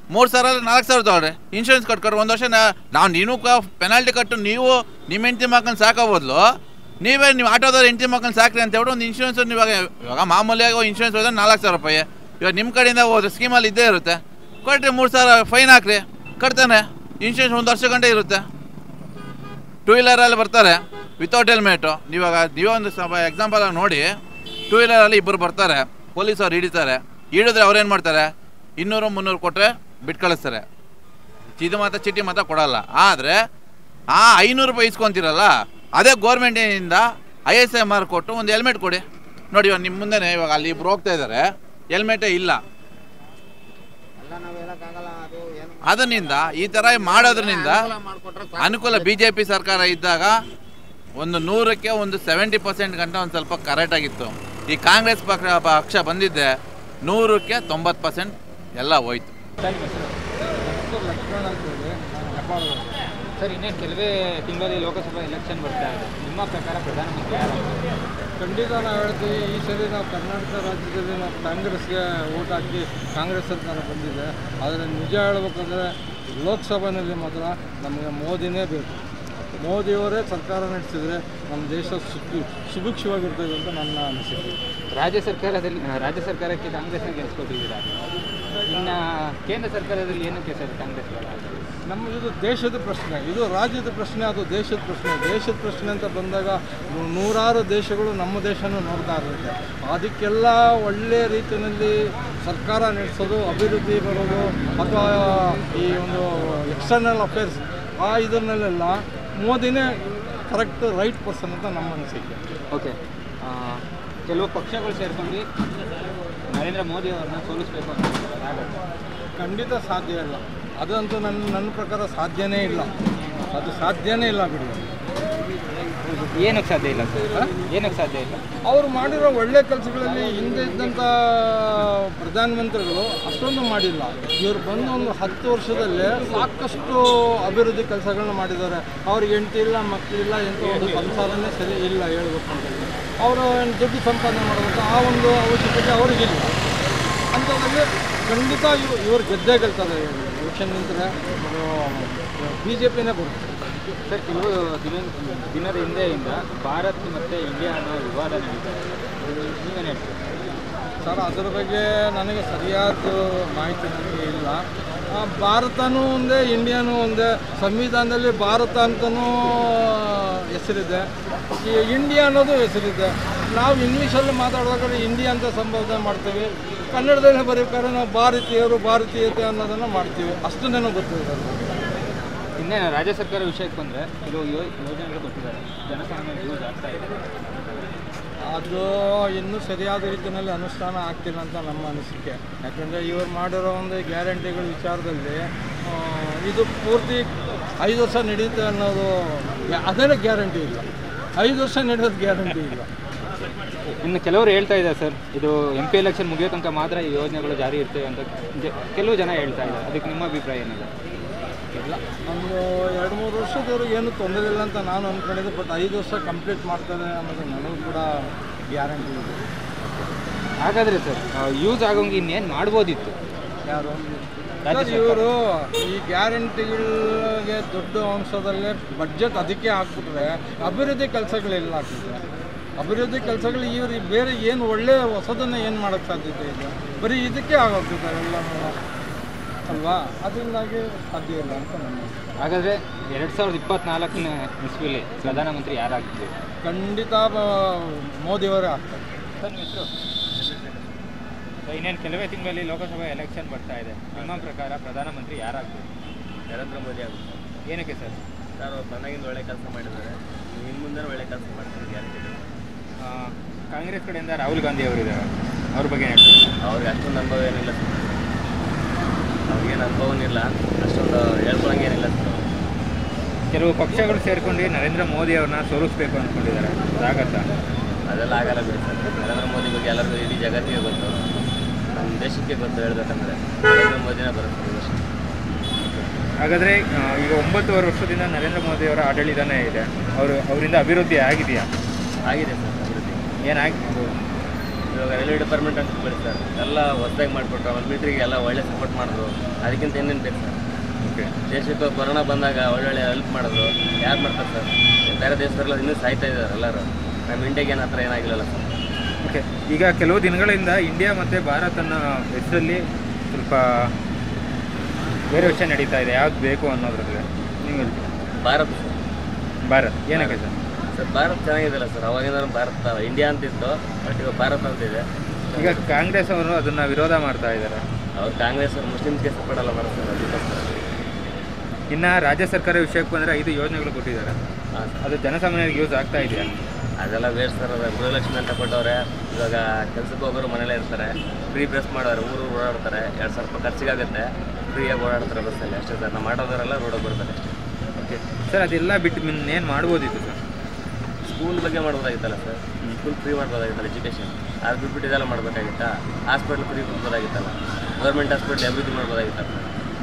3,000 4,000 ತೊಗೊಳ್ರಿ, ಇನ್ಶೂರೆನ್ಸ್ ಕಟ್ಕೊಡ್ರಿ 1 ವರ್ಷ. ನೀನು ಪೆನಾಲ್ಟಿ ಕಟ್ಟು ನೀವು ನಿಮ್ಮ ಹೆಂಡತಿ ಮಕ್ಕಳನ್ನ ಸಾಕೋ ಬದಲು ನೀವು ಆಟೋದವ್ರು ಹೆಂಡತಿ ಮಕ್ಕಳನ್ನ ಸಾಕ್ರಿ ಅಂತ ಹೇಳ್ಬಿಟ್ಟು ಒಂದು ಇನ್ಶೂರೆನ್ಸ್ ಇವಾಗ ಮಾಮೂಲಿಯಾಗಿ ಇನ್ಶೂರೆನ್ಸ್ ಹೋದ್ರೆ 4,000 ರೂಪಾಯಿ. ಇವಾಗ ನಿಮ್ಮ ಕಡೆಯಿಂದ ಹೋದ್ರೆ ಸ್ಕೀಮಲ್ಲಿ ಇದ್ದೇ ಇರುತ್ತೆ, ಕೊಟ್ರಿ 3,000 ಫೈನ್ ಹಾಕ್ರಿ, ಕಟ್ತಾನೆ. ಇನ್ಶೂರೆನ್ಸ್ 1 ವರ್ಷ ಗಂಟೆ ಇರುತ್ತೆ. 2 ವೀಲರಲ್ಲಿ ಬರ್ತಾರೆ ವಿತೌಟ್ ಹೆಲ್ಮೆಟು. ನೀವೇ ಒಂದು ಎಕ್ಸಾಂಪಲ್ ನೋಡಿ, 2 ವೀಲರಲ್ಲಿ ಇಬ್ಬರು ಬರ್ತಾರೆ, ಪೊಲೀಸವ್ರು ಹಿಡಿತಾರೆ. ಹಿಡಿದ್ರೆ ಅವ್ರೇನು ಮಾಡ್ತಾರೆ, 200-300 ಕೊಟ್ಟರೆ ಬಿಟ್ಟು ಕಳಿಸ್ತಾರೆ. ಇದು ಮಾತ್ರ ಚೀಟಿ ಮಾತ್ರ ಕೊಡಲ್ಲ. ಆದರೆ ಆ 500 ರೂಪಾಯಿ ಇಸ್ಕೊತೀರಲ್ಲ, ಅದೇ ಗೋರ್ಮೆಂಟಿನಿಂದ ISMR ಕೊಟ್ಟು ಒಂದು ಹೆಲ್ಮೆಟ್ ಕೊಡಿ. ನೋಡಿ ಇವಾಗ ನಿಮ್ಮ ಮುಂದೆನೇ ಇವಾಗ ಅಲ್ಲಿ ಇಬ್ರು ಹೋಗ್ತಾ ಇದ್ದಾರೆ, ಹೆಲ್ಮೆಟೇ ಇಲ್ಲ. ಅದರಿಂದ ಈ ಥರ ಮಾಡೋದ್ರಿಂದ ಅನುಕೂಲ. BJP ಸರ್ಕಾರ ಇದ್ದಾಗ ಒಂದು 100ಕ್ಕೆ ಒಂದು 70% ಗಂಟ ಒಂದು ಸ್ವಲ್ಪ ಕರೆಕ್ಟಾಗಿತ್ತು. ಈ ಕಾಂಗ್ರೆಸ್ ಪಕ್ಷ ಬಂದಿದ್ದೆ 100ಕ್ಕೆ 90% ಎಲ್ಲ ಹೋಯ್ತು. ಸರ್, ಇನ್ನೇನು ಕೆಲವೇ ತಿಂಗಳಲ್ಲಿ ಲೋಕಸಭಾ ಎಲೆಕ್ಷನ್ ಬರ್ತಾ ಇದೆ. ನಿಮ್ಮ ಪ್ರಕಾರ ಪ್ರಧಾನಮಂತ್ರಿ ಯಾರು? ಖಂಡಿತ ನಾವು ಹೇಳ್ತೀವಿ, ಈ ಸರಿ ನಾವು ಕರ್ನಾಟಕ ರಾಜ್ಯದಲ್ಲಿ ನಾವು ಕಾಂಗ್ರೆಸ್ಗೆ ಓಟ್ ಹಾಕಿ ಕಾಂಗ್ರೆಸ್ ಸರ್ಕಾರ ಬಂದಿದೆ. ಆದರೆ ನಿಜ ಹೇಳ್ಬೇಕಂದ್ರೆ ಲೋಕಸಭೆಯಲ್ಲಿ ಮಾತ್ರ ನಮಗೆ ಮೋದಿನೇ ಬೇಕು. ಮೋದಿಯವರೇ ಸರ್ಕಾರ ನಡೆಸಿದರೆ ನಮ್ಮ ದೇಶ ಸುಭಿಕ್ಷವಾಗಿರ್ತದೆ ಅಂತ ನನ್ನ ಅನಿಸಿಕೆ. ರಾಜ್ಯ ಸರ್ಕಾರಕ್ಕೆ ಕಾಂಗ್ರೆಸ್ನ ಗೆಲ್ಸ್ಕೊಟ್ಟಿದ್ದೀರಾ. ಇನ್ನು ಕೇಂದ್ರ ಸರ್ಕಾರದಲ್ಲಿ ಏನಕ್ಕೆ ಸರ್ ಕಾಂಗ್ರೆಸ್? ನಮ್ಮ ಇದು ದೇಶದ ಪ್ರಶ್ನೆ, ಇದು ರಾಜ್ಯದ ಪ್ರಶ್ನೆ, ಅದು ದೇಶದ ಪ್ರಶ್ನೆ. ದೇಶದ ಪ್ರಶ್ನೆ ಅಂತ ಬಂದಾಗ 100 ದೇಶಗಳು ನಮ್ಮ ದೇಶನೂ ನೋಡ್ತಾ ಇರುತ್ತೆ. ಅದಕ್ಕೆಲ್ಲ ಒಳ್ಳೆಯ ರೀತಿಯಲ್ಲಿ ಸರ್ಕಾರ ನಡೆಸೋದು, ಅಭಿವೃದ್ಧಿ ಬರೋದು, ಅಥವಾ ಈ ಒಂದು ಎಕ್ಸ್ಟರ್ನಲ್ ಅಫೇರ್ಸ್ ಇದನ್ನೆಲ್ಲ ಮೋದಿನೇ ಕರೆಕ್ಟ್ ರೈಟ್ ಪರ್ಸನ್ ಅಂತ ನಮ್ಮ ಅನಿಸಿಕೆ. ಓಕೆ, ಕೆಲವು ಪಕ್ಷಗಳು ಸೇರ್ಕೊಂಡು ನರೇಂದ್ರ ಮೋದಿ ಅವ್ರನ್ನ ಸೋಲಿಸಬೇಕು ಅಂತ ಖಂಡಿತ ಸಾಧ್ಯ ಇಲ್ಲ. ಅದಂತೂ ನನ್ನ ಪ್ರಕಾರ ಸಾಧ್ಯನೇ ಇಲ್ಲ. ಅದು ಸಾಧ್ಯನೇ ಇಲ್ಲ ಬಿಡಿ. ಏನಕ್ಕೆ ಸಾಧ್ಯ ಇಲ್ಲ ಸರ್? ಏನಕ್ಕೆ ಸಾಧ್ಯ ಇಲ್ಲ? ಅವರು ಮಾಡಿರೋ ಒಳ್ಳೆ ಕೆಲಸಗಳಲ್ಲಿ ಹಿಂದೆ ಇದ್ದಂಥ ಪ್ರಧಾನಮಂತ್ರಿಗಳು ಅಷ್ಟೊಂದು ಮಾಡಿಲ್ಲ. ಇವರು ಬಂದು ಒಂದು 10 ವರ್ಷದಲ್ಲೇ ಸಾಕಷ್ಟು ಅಭಿವೃದ್ಧಿ ಕೆಲಸಗಳನ್ನ ಮಾಡಿದ್ದಾರೆ. ಅವ್ರಿಗೆ ಹೆಂಡತಿ ಇಲ್ಲ, ಮಕ್ಕಳಿಲ್ಲ, ಎಂಥ ಒಂದು ಸಂಸಾರನೇ ಸರಿ ಇಲ್ಲ ಹೇಳ್ಬೇಕು ಅಂತೇಳಿ. ಅವರು ದುಡ್ಡು ಸಂಪಾದನೆ ಮಾಡಬೇಕು, ಆ ಒಂದು ಅವಶ್ಯಕತೆ ಅವ್ರಿಗಿಲ್ಲ. ಅಂಥದ್ರಲ್ಲಿ ಖಂಡಿತ ಇವರು ಗೆದ್ದೇ ಗೆಲ್ತಾರೆ. ಎಲೆಕ್ಷನ್ ನಿಂತರೆ BJPನೇ ಬರುತ್ತೆ. ಸರ್, ಕೆಲವು ದಿನದ ಹಿಂದೆಯಿಂದ ಭಾರತ್ ಮತ್ತು ಇಂಡಿಯಾ ಅನ್ನೋ ವಿವಾದ ನಡೀತಾ ಇದೆ. ನೀವೇನು ಹೇಳ್ತೀರಿ ಸರ್? ಅದರ ಬಗ್ಗೆ ನನಗೆ ಸರಿಯಾದ ಮಾಹಿತಿ ನನಗೆ ಇಲ್ಲ. ಭಾರತನೂ ಒಂದೇ, ಇಂಡಿಯಾನೂ ಒಂದೇ. ಸಂವಿಧಾನದಲ್ಲಿ ಭಾರತ ಅಂತಲೂ ಹೆಸರಿದೆ, ಈ ಇಂಡಿಯಾ ಅನ್ನೋದು ಹೆಸರಿದೆ. ನಾವು ಇಂಗ್ಲೀಷಲ್ಲಿ ಮಾತಾಡುವಾಗ ಇಂಡಿಯಾ ಅಂತ ಸಂಬೋಧನೆ ಮಾಡ್ತೀವಿ, ಕನ್ನಡದಲ್ಲಿ ಬರೀಬೇಕಾದ್ರೆ ನಾವು ಭಾರತೀಯತೆ ಅನ್ನೋದನ್ನು ಮಾಡ್ತೀವಿ. ಅಷ್ಟು ನನಗೆ ಗೊತ್ತಿದೆ. ಇನ್ನೇ ರಾಜ್ಯ ಸರ್ಕಾರ ವಿಷಯಕ್ಕೆ ಬಂದರೆ ಕೆಲವು ಯೋಜನೆಗಳು ಕೊಟ್ಟಿದ್ದಾರೆ, ಜನಸಾಮಾನ್ಯ ಯೂಸ್ ಆಗ್ತಾ ಇದೆ. ಅದು ಇನ್ನೂ ಸರಿಯಾದ ರೀತಿಯಲ್ಲಿ ಅನುಷ್ಠಾನ ಆಗ್ತಿಲ್ಲ ಅಂತ ನಮ್ಮ ಅನಿಸಿಕೆ. ಯಾಕೆಂದರೆ ಇವರು ಮಾಡಿರೋ ಒಂದು ಗ್ಯಾರಂಟಿಗಳ ವಿಚಾರದಲ್ಲಿ ಇದು ಪೂರ್ತಿ 5 ವರ್ಷ ನಡೆಯುತ್ತೆ ಅನ್ನೋದು ಅದೆಲ್ಲ ಗ್ಯಾರಂಟಿ ಇಲ್ಲ. 5 ವರ್ಷ ನಡೆಯೋದು ಗ್ಯಾರಂಟಿ ಇಲ್ಲ. ಇನ್ನು ಕೆಲವರು ಹೇಳ್ತಾ ಇದ್ದಾರೆ ಸರ್, ಇದು MP ಎಲೆಕ್ಷನ್ ಮುಗಿಯೋ ತನಕ ಮಾತ್ರ ಈ ಯೋಜನೆಗಳು ಜಾರಿ ಇರ್ತವೆ ಅಂತ ಕೆಲವು ಜನ ಹೇಳ್ತಾ ಇದ್ದಾರೆ. ಅದಕ್ಕೆ ನಿಮ್ಮ ಅಭಿಪ್ರಾಯ ಏನಿದೆ? ಇಲ್ಲ, ನಮ್ಮದು 2-3 ವರ್ಷದವರೆಗೆ ಏನೂ ತೊಂದರೆ ಇಲ್ಲ ಅಂತ ನಾನು ಅಂದ್ಕೊಂಡಿದ್ದೆ. ಬಟ್ 5 ವರ್ಷ ಕಂಪ್ಲೀಟ್ ಮಾಡ್ತಾರೆ ಅನ್ನೋದು ನನಗೂ ಕೂಡ ಗ್ಯಾರಂಟಿ ಇದೆ. ಹಾಗಾದರೆ ಸರ್, ಯೂಸ್ ಆಗೋಂಗೆ ಇನ್ನೇನು ಮಾಡ್ಬೋದಿತ್ತು? ಯಾರು ಇವರು ಈ ಗ್ಯಾರಂಟಿಗಳಿಗೆ ದೊಡ್ಡ ಅಂಶದಲ್ಲೇ ಬಡ್ಜೆಟ್ ಅದಕ್ಕೆ ಹಾಕ್ಬಿಟ್ರೆ ಅಭಿವೃದ್ಧಿ ಕೆಲಸಗಳೆಲ್ಲ ಆಗ್ತಿದೆ. ಅಭಿವೃದ್ಧಿ ಕೆಲಸಗಳು ಇವರು ಬೇರೆ ಏನು ಒಳ್ಳೆಯ ಹೊಸದನ್ನು ಏನು ಮಾಡೋಕ್ಕೆ ಸಾಧ್ಯತೆ ಇದೆ? ಬರೀ ಇದಕ್ಕೆ ಆಗೋಗ್ತಿದ್ದಾರೆ ಎಲ್ಲನೂ ಅಲ್ವಾ? ಅದರಿಂದಾಗಿ ಸಾಧ್ಯ ಇಲ್ಲ ಅಂತ ನನ್ನ. ಹಾಗಾದರೆ 2024ನೇ ಇಸ್ವಿಲಿ ಪ್ರಧಾನಮಂತ್ರಿ ಯಾರಾಗ್ತಿದೆ? ಖಂಡಿತ ಮೋದಿಯವರೇ ಆಗ್ತಾರೆ. ಸರ್, ಹೆಸರು? ಇನ್ನೇನು ಕೆಲವೇ ತಿಂಗಳಲ್ಲಿ ಲೋಕಸಭಾ ಎಲೆಕ್ಷನ್ ಬರ್ತಾ ಇದೆ. ನಿಮ್ಮ ಪ್ರಕಾರ ಪ್ರಧಾನಮಂತ್ರಿ ಯಾರಾಗ್ತದೆ? ನರೇಂದ್ರ ಮೋದಿ ಆಗುತ್ತೆ. ಏನಕ್ಕೆ ಸರ್? ಸರ್, ಅವ್ರು ಚೆನ್ನಾಗಿಂದ ಒಳ್ಳೆ ಕೆಲಸ ಮಾಡಿದ್ದಾರೆ, ಇನ್ನು ಮುಂದೆ ಒಳ್ಳೆ ಕೆಲಸ ಮಾಡ್ತಾರೆ ಗ್ಯಾರಂಟಿ. ಕಾಂಗ್ರೆಸ್ ಕಡೆಯಿಂದ ರಾಹುಲ್ ಗಾಂಧಿ ಅವರಿದ್ದಾರೆ, ಅವ್ರ ಬಗ್ಗೆ ಹೇಳ್ತೀವಿ. ಅವ್ರಿಗೆ ಅಷ್ಟೊಂದು ಅನುಭವ ಏನಿಲ್ಲ, ಅವ್ರಿಗೇನು ಅನುಭವನಿಲ್ಲ, ಅಷ್ಟೊಂದು ಹೇಳ್ಕೊಳಂಗೇನಿಲ್ಲ. ಕೆಲವು ಪಕ್ಷಗಳು ಸೇರ್ಕೊಂಡು ನರೇಂದ್ರ ಮೋದಿ ಅವ್ರನ್ನ ಸೋಲಿಸ್ಬೇಕು ಅಂದ್ಕೊಂಡಿದ್ದಾರೆ, ಅದಾಗತ್ತಾ? ಅದೆಲ್ಲ ಆಗಲ್ಲ ಬಿಡಿ ಸರ್. ನರೇಂದ್ರ ಮೋದಿ ಬಗ್ಗೆ ಎಲ್ಲರಿಗೂ ಇಡೀ ಜಗತ್ತಿಗೆ ಗೊತ್ತು, ನಮ್ಮ ದೇಶಕ್ಕೆ ಗೊತ್ತು. ಹೇಳ್ಬೇಕಂದ್ರೆ ನರೇಂದ್ರ ಮೋದಿನೇ ಬರುತ್ತೆ ದೇಶ. ಹಾಗಾದರೆ ಈಗ 9 ವರ್ಷದಿಂದ ನರೇಂದ್ರ ಮೋದಿ ಅವರ ಆಡಳಿತನೇ ಇದೆ, ಅವರಿಂದ ಅಭಿವೃದ್ಧಿ ಆಗಿದೆಯಾ? ಆಗಿದೆ ಸರ್ ಅಭಿವೃದ್ಧಿ. ಏನಾಗಿತ್ತು? ಇದು ಇವಾಗ ರೈಲ್ವೆ ಡಿಪಾರ್ಟ್ಮೆಂಟ್ ಅಂತ ಬೆಳಿ ಸರ್ ಎಲ್ಲ ಹೊಸದಾಗಿ ಮಾಡಿಕೊಟ್ರು. ಆಮೇಲೆ ಮಿಲಿಟ್ರಿಗೆ ಎಲ್ಲ ಒಳ್ಳೆ ಸಪೋರ್ಟ್ ಮಾಡಿದ್ರು. ಅದಕ್ಕಿಂತ ಏನೇನು ಬೇಕು ಸರ್? ಓಕೆ. ದೇಶಕ್ಕೆ ಕೊರೋನಾ ಬಂದಾಗ ಒಳ್ಳೊಳ್ಳೆ ಹೆಲ್ಪ್ ಮಾಡಿದ್ರು. ಯಾರು ಮಾಡ್ತಾರೆ ಸರ್? ಬೇರೆ ದೇಶದಲ್ಲ ಇನ್ನೂ ಸಾಯ್ತಾ ಇದ್ದಾರೆ ಎಲ್ಲರೂ. ನಮ್ಮ ಇಂಡಿಯಾಗೆ ಏನು ಹತ್ರ ಏನಾಗಿಲ್ಲಲ್ಲ ಸರ್. ಓಕೆ. ಈಗ ಕೆಲವು ದಿನಗಳಿಂದ ಇಂಡಿಯಾ ಮತ್ತು ಭಾರತ್ ಅನ್ನೋ ಹೆಸರಲ್ಲಿ ಸ್ವಲ್ಪ ಬೇರೆ ವಿಷಯ ನಡೀತಾ ಇದೆ. ಯಾವ್ದು ಬೇಕು ಅನ್ನೋದ್ರಲ್ಲಿ ನೀವು ಹೇಳ್ತೀವಿ? ಭಾರತ್ ಸರ್. ಭಾರತ್ ಏನಕ್ಕೆ ಸರ್? ಸರ್ ಭಾರತ್ ಚೆನ್ನಾಗಿದೆಯಲ್ಲ ಸರ್. ಅವಾಗಿಂದ ಭಾರತ ಇಂಡಿಯಾ ಅಂತಿತ್ತು, ಬಟ್ ಇವಾಗ ಭಾರತ್ ಅಂತಿದೆ. ಈಗ ಕಾಂಗ್ರೆಸ್ ಅವರು ಅದನ್ನು ವಿರೋಧ ಮಾಡ್ತಾ ಇದ್ದಾರೆ. ಅವ್ರು ಕಾಂಗ್ರೆಸ್ ಅವರು ಮುಸ್ಲಿಮ್ಸ್ಗೆ ಸಪೋರ್ಟ್ ಎಲ್ಲ ಮಾಡ್ತಾರೆ. ಅದಕ್ಕೋಸ್ಕರ ಇನ್ನು ರಾಜ್ಯ ಸರ್ಕಾರ ವಿಷಯಕ್ಕೆ ಬಂದರೆ 5 ಯೋಜನೆಗಳು ಕೊಟ್ಟಿದ್ದಾರೆ. ಅದು ಜನಸಾಮಾನ್ಯರಿಗೆ ಯೂಸ್ ಆಗ್ತಾ ಇದೆಯಾ? ಅದೆಲ್ಲ ವೇಸ್ಟ್ ಸರ್. ಅದು ಗೃಹಲಕ್ಷ್ಮಿ ಅಂತ ಕೊಟ್ಟವ್ರೆ. ಇವಾಗ ಕೆಲಸಕ್ಕೆ ಹೋಗೋರು ಮನೇಲೇ ಇರ್ತಾರೆ. ಫ್ರೀ ಬಸ್ ಮಾಡೋರು, ಊರು ಓಡಾಡ್ತಾರೆ. 2,000 ರೂಪಾಯಿ ಖರ್ಚಿಗಾಗುತ್ತೆ. ಫ್ರೀಯಾಗಿ ಓಡಾಡ್ತಾರೆ ಬಸ್ಸಲ್ಲಿ. ಅಷ್ಟೇ ಸರ್. ನಾವು ಮಾಡೋದರೆಲ್ಲ ರೋಡಿಗೆ ಬರ್ತಾರೆ ಅಷ್ಟೇ. Okay sir. ಅದೆಲ್ಲ ಬಿಟ್ಟು ಏನು ಮಾಡ್ಬೋದಿತ್ತು ಸರ್? ಸ್ಕೂಲ್ ಬಗ್ಗೆ ಮಾಡ್ಬೋದಾಗಿತ್ತಲ್ಲ ಸರ್. ಸ್ಕೂಲ್ ಫ್ರೀ ಮಾಡ್ಬೋದಾಗಿತ್ತಲ್ಲ, ಎಜುಕೇಷನ್. ಅದು ಬಿಟ್ಬಿಟ್ಟು ಇದೆಲ್ಲ ಮಾಡಬೇಕಾಗಿತ್ತಾ? ಹಾಸ್ಪಿಟ್ಲ್ ಫ್ರೀ ಕೊಡ್ಬೋದಾಗಿತ್ತಲ್ಲ. ಗೌರ್ಮೆಂಟ್ ಹಾಸ್ಪಿಟ್ಲ್ ಅಭಿವೃದ್ಧಿ ಮಾಡ್ಬೋದಾಗಿತ್ತಲ್ಲ.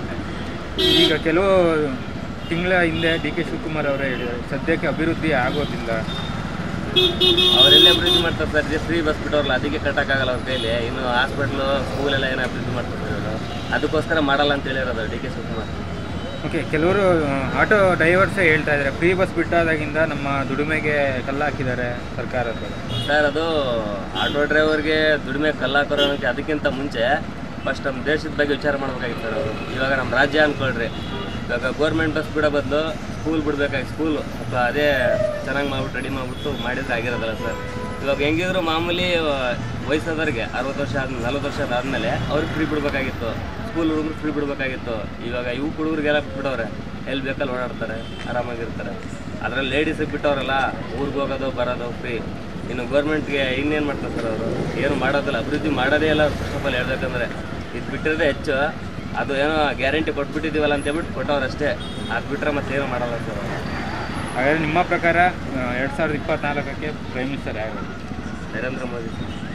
ಈಗ ಕೆಲವು ತಿಂಗಳ ಹಿಂದೆ ಡಿ ಕೆ ಶಿವಕುಮಾರ್ ಅವರೇ ಹೇಳಿದ್ದಾರೆ ಸದ್ಯಕ್ಕೆ ಅಭಿವೃದ್ಧಿ ಆಗೋದಿಲ್ಲ. ಅವರೆಲ್ಲ ಅಭಿವೃದ್ಧಿ ಮಾಡ್ತಾರೆ ಸರ್. ಫ್ರೀ ಬಸ್ ಬಿಟ್ಟವ್ರಲ್ಲ, ಅದಕ್ಕೆ ಕಟ್ಟೋಕ್ಕಾಗಲ್ಲ ಅವ್ರ ಕೈಲಿ. ಇನ್ನು ಹಾಸ್ಪಿಟ್ಲು ಸ್ಕೂಲೆಲ್ಲ ಏನೋ ಅಭಿವೃದ್ಧಿ ಮಾಡ್ತಾರೆ ಅವರು. ಅದಕ್ಕೋಸ್ಕರ ಮಾಡಲ್ಲ ಅಂತ ಹೇಳಿರೋದು ಡಿ ಕೆ ಶಿವಕುಮಾರ್. ಓಕೆ. ಕೆಲವರು ಆಟೋ ಡ್ರೈವರ್ಸೇ ಹೇಳ್ತಾ ಇದ್ದಾರೆ ಫ್ರೀ ಬಸ್ ಬಿಟ್ಟಾದಾಗಿಂದ ನಮ್ಮ ದುಡಿಮೆಗೆ ಕಲ್ಲು ಹಾಕಿದ್ದಾರೆ ಸರ್ಕಾರದ. ಸರ್ ಅದು ಆಟೋ ಡ್ರೈವರ್ಗೆ ದುಡಿಮೆ ಕಲ್ಲು ಹಾಕೋರು ಅನ್ನೋಕ್ಕೆ ಅದಕ್ಕಿಂತ ಮುಂಚೆ ಫಸ್ಟ್ ನಮ್ಮ ದೇಶದ ಬಗ್ಗೆ ವಿಚಾರ ಮಾಡ್ಬೇಕಾಗಿತ್ತು ಸರ್ ಅವರು. ಇವಾಗ ನಮ್ಮ ರಾಜ್ಯ ಅಂದ್ಕೊಳ್ರಿ, ಇವಾಗ ಗೌರ್ಮೆಂಟ್ ಬಸ್ ಬಿಡೋ ಬದಲು ಸ್ಕೂಲ್ ಬಿಡಬೇಕಾಗಿ ಸ್ಕೂಲು ಅಥವಾ ಅದೇ ಚೆನ್ನಾಗಿ ಮಾಡ್ಬಿಟ್ಟು ರೆಡಿ ಮಾಡಿಬಿಟ್ಟು ಮಾಡಿದ್ರೆ ಆಗಿರೋದಲ್ಲ ಸರ್. ಇವಾಗ ಹೆಂಗಿದ್ರು ಮಾಮೂಲಿ ವಯಸ್ಸಾದವ್ರಿಗೆ 60 ವರ್ಷ ಆದ್ಮೇಲೆ 40 ವರ್ಷ ಆದಮೇಲೆ ಅವ್ರಿಗೆ ಫ್ರೀ ಬಿಡಬೇಕಾಗಿತ್ತು. ಸ್ಕೂಲ್ ಹುಡುಗರು ಫ್ರೀ ಬಿಡಬೇಕಾಗಿತ್ತು. ಇವಾಗ ಇವು ಹುಡುಗರಿಗೆಲ್ಲ ಬಿಟ್ಬಿಟ್ಟವ್ರೆ. ಎಲ್ಲಿ ಬೇಕಲ್ಲಿ ಓಡಾಡ್ತಾರೆ, ಆರಾಮಾಗಿರ್ತಾರೆ. ಅದರಲ್ಲಿ ಲೇಡೀಸಿಗೆ ಬಿಟ್ಟವ್ರಲ್ಲ, ಊರಿಗೆ ಹೋಗೋದು ಬರೋದು ಫ್ರೀ. ಇನ್ನು ಗೌರ್ಮೆಂಟ್ಗೆ ಇನ್ನೇನು ಮಾಡ್ತಾರೆ ಸರ್ ಅವರು? ಏನು ಮಾಡೋದಿಲ್ಲ, ಅಭಿವೃದ್ಧಿ ಮಾಡೋದೇ ಇಲ್ಲ ಫಸ್ಟ್ ಆಫ್ ಆಲ್ ಹೇಳ್ಬೇಕಂದ್ರೆ. ಇದು ಬಿಟ್ಟಿರೋದೇ ಹೆಚ್ಚು. ಅದು ಏನೋ ಗ್ಯಾರಂಟಿ ಕೊಟ್ಬಿಟ್ಟಿದ್ದೀವಲ್ಲ ಅಂತ ಹೇಳ್ಬಿಟ್ಟು ಕೊಟ್ಟವ್ರಷ್ಟೇ. ಅದು ಬಿಟ್ಟರೆ ಮತ್ತೇನು ಮಾಡಲ್ಲ ಸರ್. ಹಾಗಾದರೆ ನಿಮ್ಮ ಪ್ರಕಾರ 2024ಕ್ಕೆ ಪ್ರೈಮ್ ಮಿನಿಸ್ಟರ್ ಯಾರು? ನರೇಂದ್ರ ಮೋದಿ.